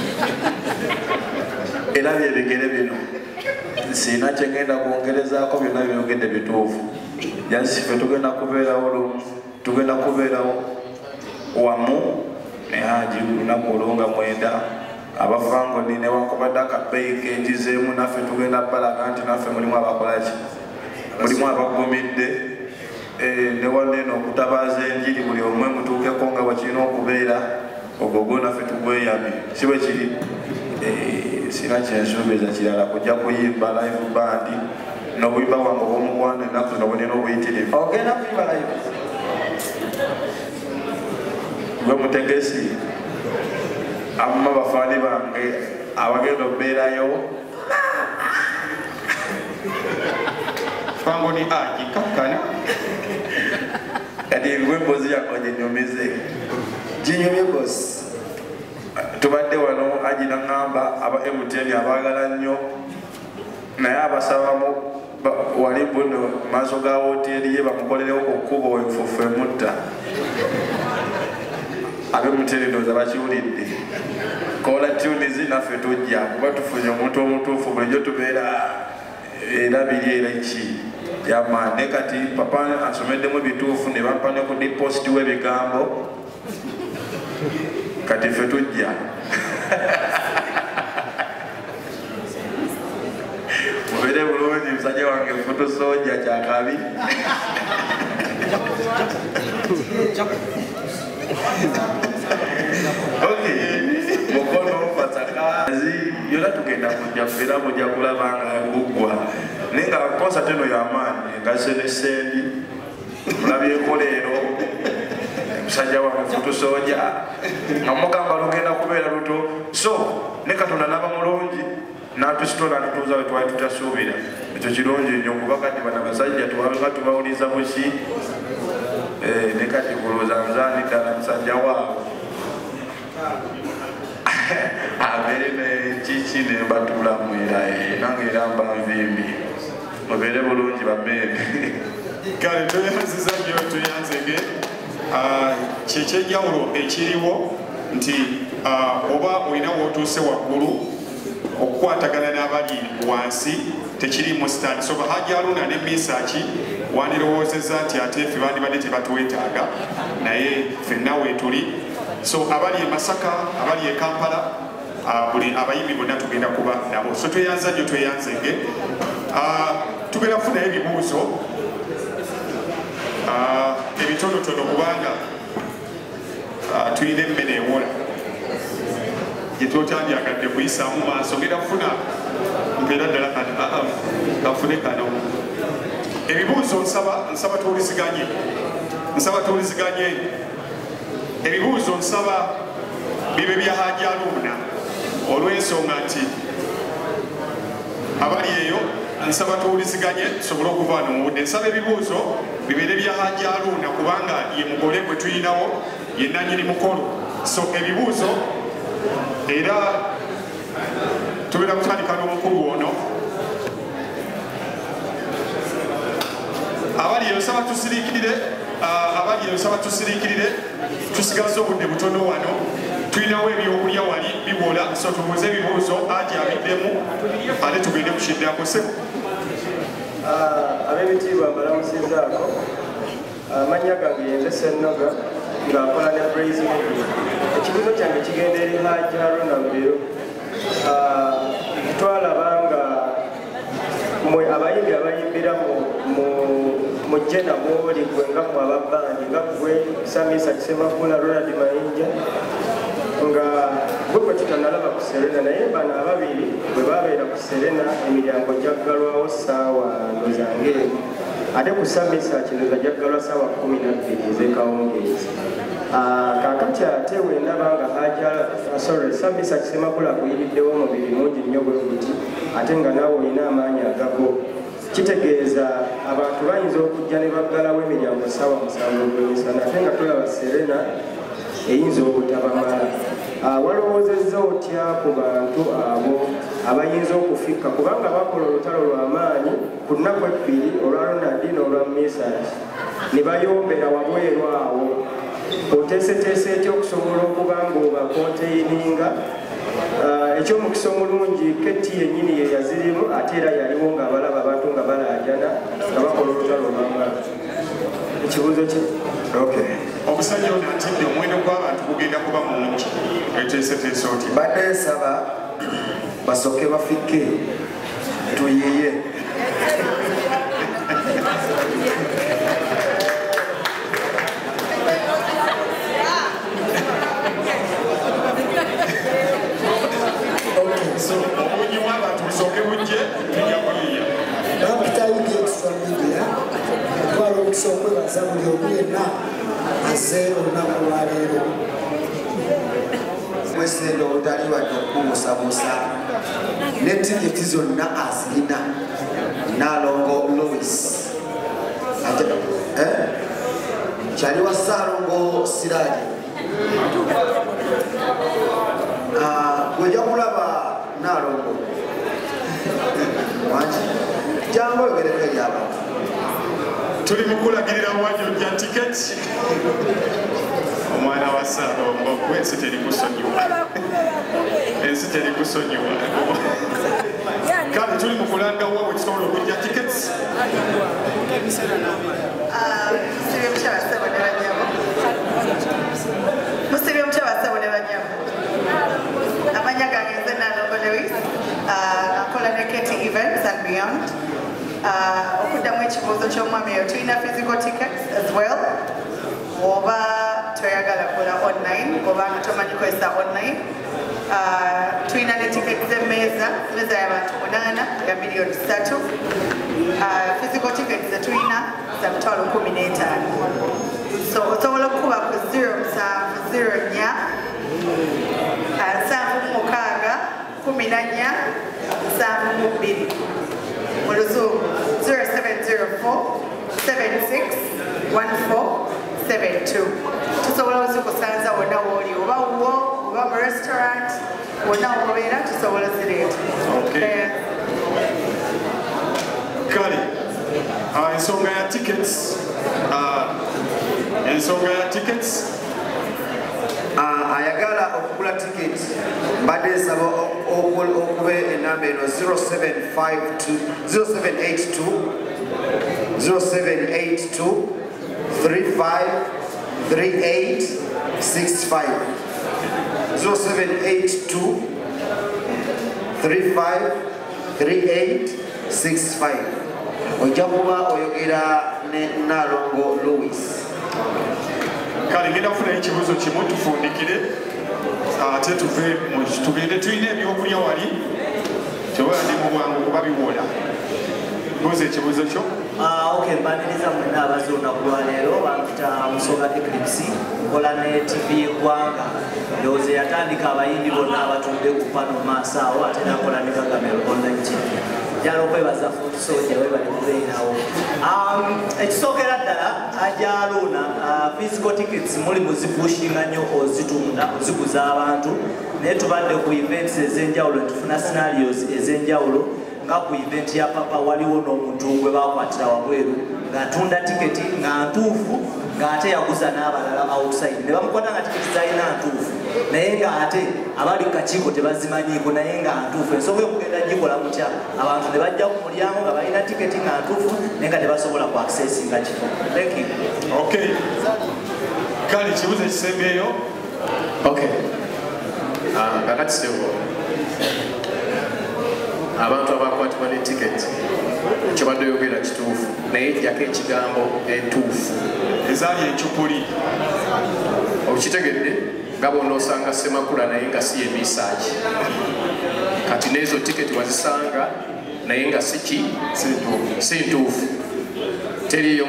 [SPEAKER 8] era byebigere bino sina kyengenda kwongerezaako byonna byogedde bituufu just fe tugenda kubeerawo lumu tugenda kubeerawo wamu ne Haji lunaku olwonga 9 abafangoni newankubadde akabeeyi kenjizeemu naffe tugenda balaga nti naffe mulimu abakolaki mulimu abagumidde newaneno okutabaaza enjiri buli omwe mutuukeko nga bwekirina okubeera ogwo naffe tugweyamye si bwe kiri sina kyensuubiza kirala kujja kuyimba live band n'obuyimba bwange obw'omukwano ennaku zino bwenina obuyitirivu
[SPEAKER 7] ogenda kuyimba live
[SPEAKER 8] gwe mutegesi amma bafaani bange abagenda okubeerayo
[SPEAKER 1] fangoni agikakkana
[SPEAKER 8] kati gwe emboozi yakwa ginyumize
[SPEAKER 7] ginyumye bosi
[SPEAKER 8] tubadde wano Haji naŋŋamba aba MTN abaagala nnyo naye abasabamu wali buno maaso ga woteeri ye bamukolerewo ku kkubo enfufu emutta ab'MTN ndowooza bakiwulidde kola tunizi naffe tujja kuba tufunye omuntu omutuufu bulijjo tubeera era biri era ki yamaani naye kati papa ansomeddemu ebituufu ne bampa ne ku deposit w'ebigambo kati ffe tujja mubere bulungi musajja wange foto soja kyakabi mukono patakazi yona tugenda kujafera mujja kulabanga gugwa nenga kosa teno y'amaanyi ngasenesendi mulabyeko leero musajja wange futusoja nga mugamba lugenda kubeera luto so ne katonda naba mulungi natusitola nituuza we twali tutasuubira ekyo kirungi nnyo kuba kati bana basajja twanga tubawuliza buki ne kati kulooza nzaani ddala musajja waabo abeere nekiki nembatuula mwera nange era mba nvimbi mubeere bulungi bameebe
[SPEAKER 1] kale tweyanziza nnyo tweyanzege kyekyenjawulo ekiriwo nti oba olina wootuuse waggulu okukwatagana n'abali wansi tekirimu sitaani so Hajji Haruna ne Misaaki wandirowoozezza nti ate ffe bandibadde tebatwetaaga naye ffenna weetuli so abali e Masaka abali e Kampala buli abayimbi bonna tugenda kuba nabo so tweyanza nnyo tweyanzege tugenda kufunayo ebibuuzo ebitonotono kubanga tulina emmere ewola gyetwotandyagadde kuyisaamu maaso ngenda kufuna mpeera ddala kafune kano ebibuuzo nsaba tuwuliziganye ebibuuzo nsaba bibe bya Hajji Haruna olw'ensonga nti abali eyo nsaba tuwuliziganye tusobole okuvaano mu budde nsaba ebibuuzo bibeere bya Hajji Haruna kubanga ye mugole gwe tuyinawo ye nannyini mukolo so ebibuuzo era tubeera kutandika n'omukulu ono abali eyo nsaba tusiriikirire tusigaze obudde butono wano tulinawo ebyokulya wali biwola so tubuuze ebibuuzo Hajji abiddemu ate tugende kukiddako sebo
[SPEAKER 9] ab'ebitiibwa mbalamusizaako amannya gange yenze Ssennoga ng'akola ne Praise Media ekibuuzo kyange kigenda eri Hajji Haruna Mbiro twalaba nga mwe abayimbi abayimbira mu jena mwoli gwe nga mwe ababbandi nga gwe Samisa Kisemakula Ronald Mayinja nga gwe kwe tutanalaba ku Serena naye bano ababiri bwe babeera ku Serena emiryango gyaggalwawo ssaawa ndozange ate ku Samisa kino gyaggalwa ssaawa 12 ez'ekawungeezi kakati ate wendaba nga Samisa Kisemakula akuyiriddewo omubiri mungi nnyo bwe guti ate nga naawe olina amaanyi agago kitegeeza abantu bayinza okujja ne baggalawo emiryango ssaawa 7 ogw'emisana ate nga tulaba Serena eyinza obutabamala walowoozezza otya ku bantu abo abayinza okufika kubanga bakola olutalo lw'amaanyi ku nnaku ebbiri olwa Ronald n'olwa Misaaki ne bayombera wabweru awo oteeseteese etya okusobola okuba ng'obakonteininga ekyomukisa omulungi Keti yennyini ye yazirimu ate era yaliwo ng'abalaba abantu nga balaajana nga bakola olutalo lw'amaanyi ekibuuzo kye
[SPEAKER 1] omusajja ono atidde omuwendo gw'abantu gugenda kuba mungi eteeseteese oti
[SPEAKER 7] badde nsaba basooke bafike tuyiye
[SPEAKER 1] obungi bw'abantu busooke bujje tujja kuyiya
[SPEAKER 10] bapitayiga extra media twala okusa okwebaza buli omu yenna aze olunaku lwaleero
[SPEAKER 7] mwesende obutali wadde okubuusabuusa ne tiketi zonna azirina Nalongo Louis kyali wa Saalongo Siraji gwejja kulaba Nalongo wangi jangu oyogereko eri abantu
[SPEAKER 1] tuli mukulagirira wajojja tiketi omwana wa Saalongo gwe ensi teri kusonyiwa kale tuli mukulangawo bwe kisobola okujja tiketi
[SPEAKER 5] musibye mukyabasabo ne banyamu amanya gange nze Nalongo Louis akola ne Keti Events and Beyond okuddamu ekibuuzo ky'omwami oyo tulina physical tickets as well oba toyagala kola online obanga tomanyi kozesa online tulina ne tiketi z'emmeeza y'abantu 8 ya miliyoni 3 physical tickets zetulina za mitwalo 15 so osobola okukuba ku 0704 7 mu luzungu 0704 761472 tusobola ozikusanza wonna wooli oba wo oba mu restaurant wonna wobeera tusobola zireeta
[SPEAKER 1] kale ensonga ya tickets
[SPEAKER 7] ayagala okugula ticket mbadde nsaba okube enamba eno
[SPEAKER 1] 0782-353865
[SPEAKER 7] ojja kuba oyogera ne Nalongo Louis.
[SPEAKER 1] Kale ngenda kufuna ekibuuzo kimu tufundikire ate tugende tulina ebyokulya wali tewala ndi mu bwangu kuba biwola buuza ekibuuzo kyo.
[SPEAKER 11] Mbaniriza mwenna abaze olunaku lwaleero bampita Musonga Eclipse nkola ne TV y'eggwanga ndowooza yatandika abayimbi bonna abatudde ku pano maaso awo ate nakola ne Kagamero online TV njala okwebaza Fuusoja webali kubeerawo. Ekisookera ddala ajaluuna physical tickets muli muzipushinga nnyo ozitunda oziguza abantu naye tubadde ku events ez'enjawulo tufuna scenarios ez'enjawulo nga ku event ya papa waliwo n'omuntu gwe bakwatira wabweru ng'atunda tiketi nga ntuufu ng'ate yaguza n'abalala outside ne bamukwata nga tiketi zalina ntuufu naye ng'ate abali ku kakiiko tebazimanyiiko naye nga ntuufu ensonga okugenda gikola mutya abantu ne bajja ku mulyango nga balina tiketi nga ntuufu naye nga tebasobola ku accessinga kifo. Thank you.
[SPEAKER 1] Okay. Kale kibuuzo ekisembeyo.
[SPEAKER 6] Okay. Kakati sewo abantu abakwatibwa ne tiketi kyobadde oyogera kituufu naye ejjako ekigambo entuufu
[SPEAKER 1] ezaali encupuli
[SPEAKER 6] okitegedde nga bonna osanga Semakula naye nga si emisaaki kati n'ezo tiketi wazisanga naye nga si ntuufu teriyo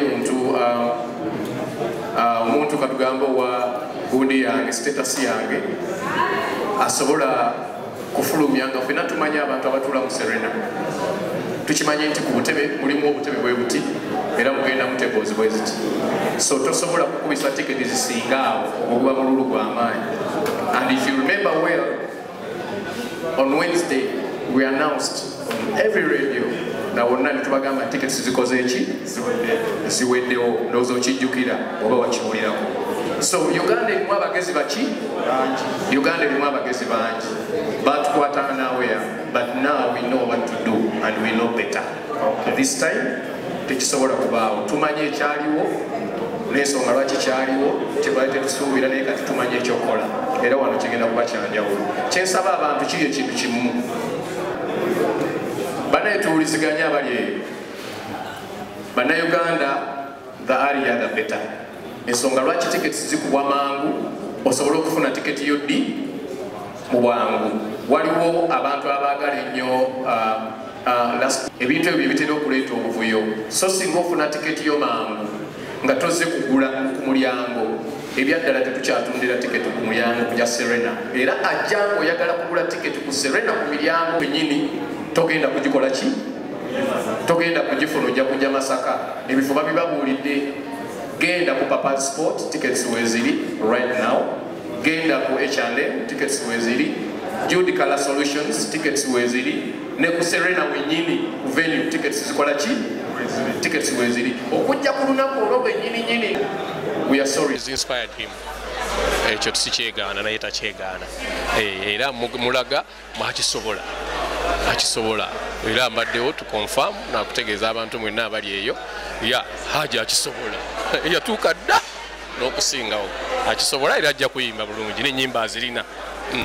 [SPEAKER 6] omuntu katugamba owa gundi yange status yange asobola kufulumya nga ffenna tumanyi abantu abatuula mu Serena tukimanyi nti ku butebe mulimu obutebe bwe buti era mugenda muteboozi bwe ziti so tosobola kukubisa tiketi zisinga awo oguba mululu gw'amaanyi. And if you remember well, on Wednesday we announced on every radio na wonna ne tubagamba tiketi zikoze eki ziweddewo ndowooza okijjukira oba wakiwulirako. So Uganda erimu abagezi baki? Uganda erimu abagezi bangi batukwata nowhere, but now we know what to do and we know better. This time tekisobola kubaawo tumanyi ekyaliwo n'ensonga lwaki kyaliwo kyebali tetusuubira naye kati tumanyi ekyokukola era wano kigenda kuba kyanjawulo. Kyensaba abantu kiri ekintu kimu bannetuwuliziganya abali eyo bannayuganda, the earlier the better. Ensonga lwaki tiketi zikubwa mangu osobola okufuna tiketi yoddi mu bwangu. Waliwo abantu abaagala ennyo ebintu ebyo bitera okuleeta obuvuyo, so singa ofuna tiketi yo mangu nga tozze kugula ku mulyango ebyaddala tetukyatundira tiketi ku mulyango kujja Serena era ajja oyagala kugula tiketi ku Serena ku miryango ennyini togenda kugikola ki? Togenda kugifuna ojja kujja Masaka ebifo babibabuulidde. Genda ku Papa Sport tickets weziri right now. Genda ku H&M tickets weziri. Judy Color Solutions tickets weziri. Ne ku Serena wenyini ku venue tickets zikola ki? Tickets weziri. Okujja ku lunaku olwo nyini. We are sorry.
[SPEAKER 12] It's inspired him. Ekyo tusikyegaana naye takyegaana. Era mulaga mwakisobola. Akisobola. Era mbaddewo tu confirm na kutegeeza abantu mwenna abali eyo. Ya haja akisobola. Yatuuka dda n'okusingawo akisobola era ajja kuyimba bulungi n'ennyimba azirina.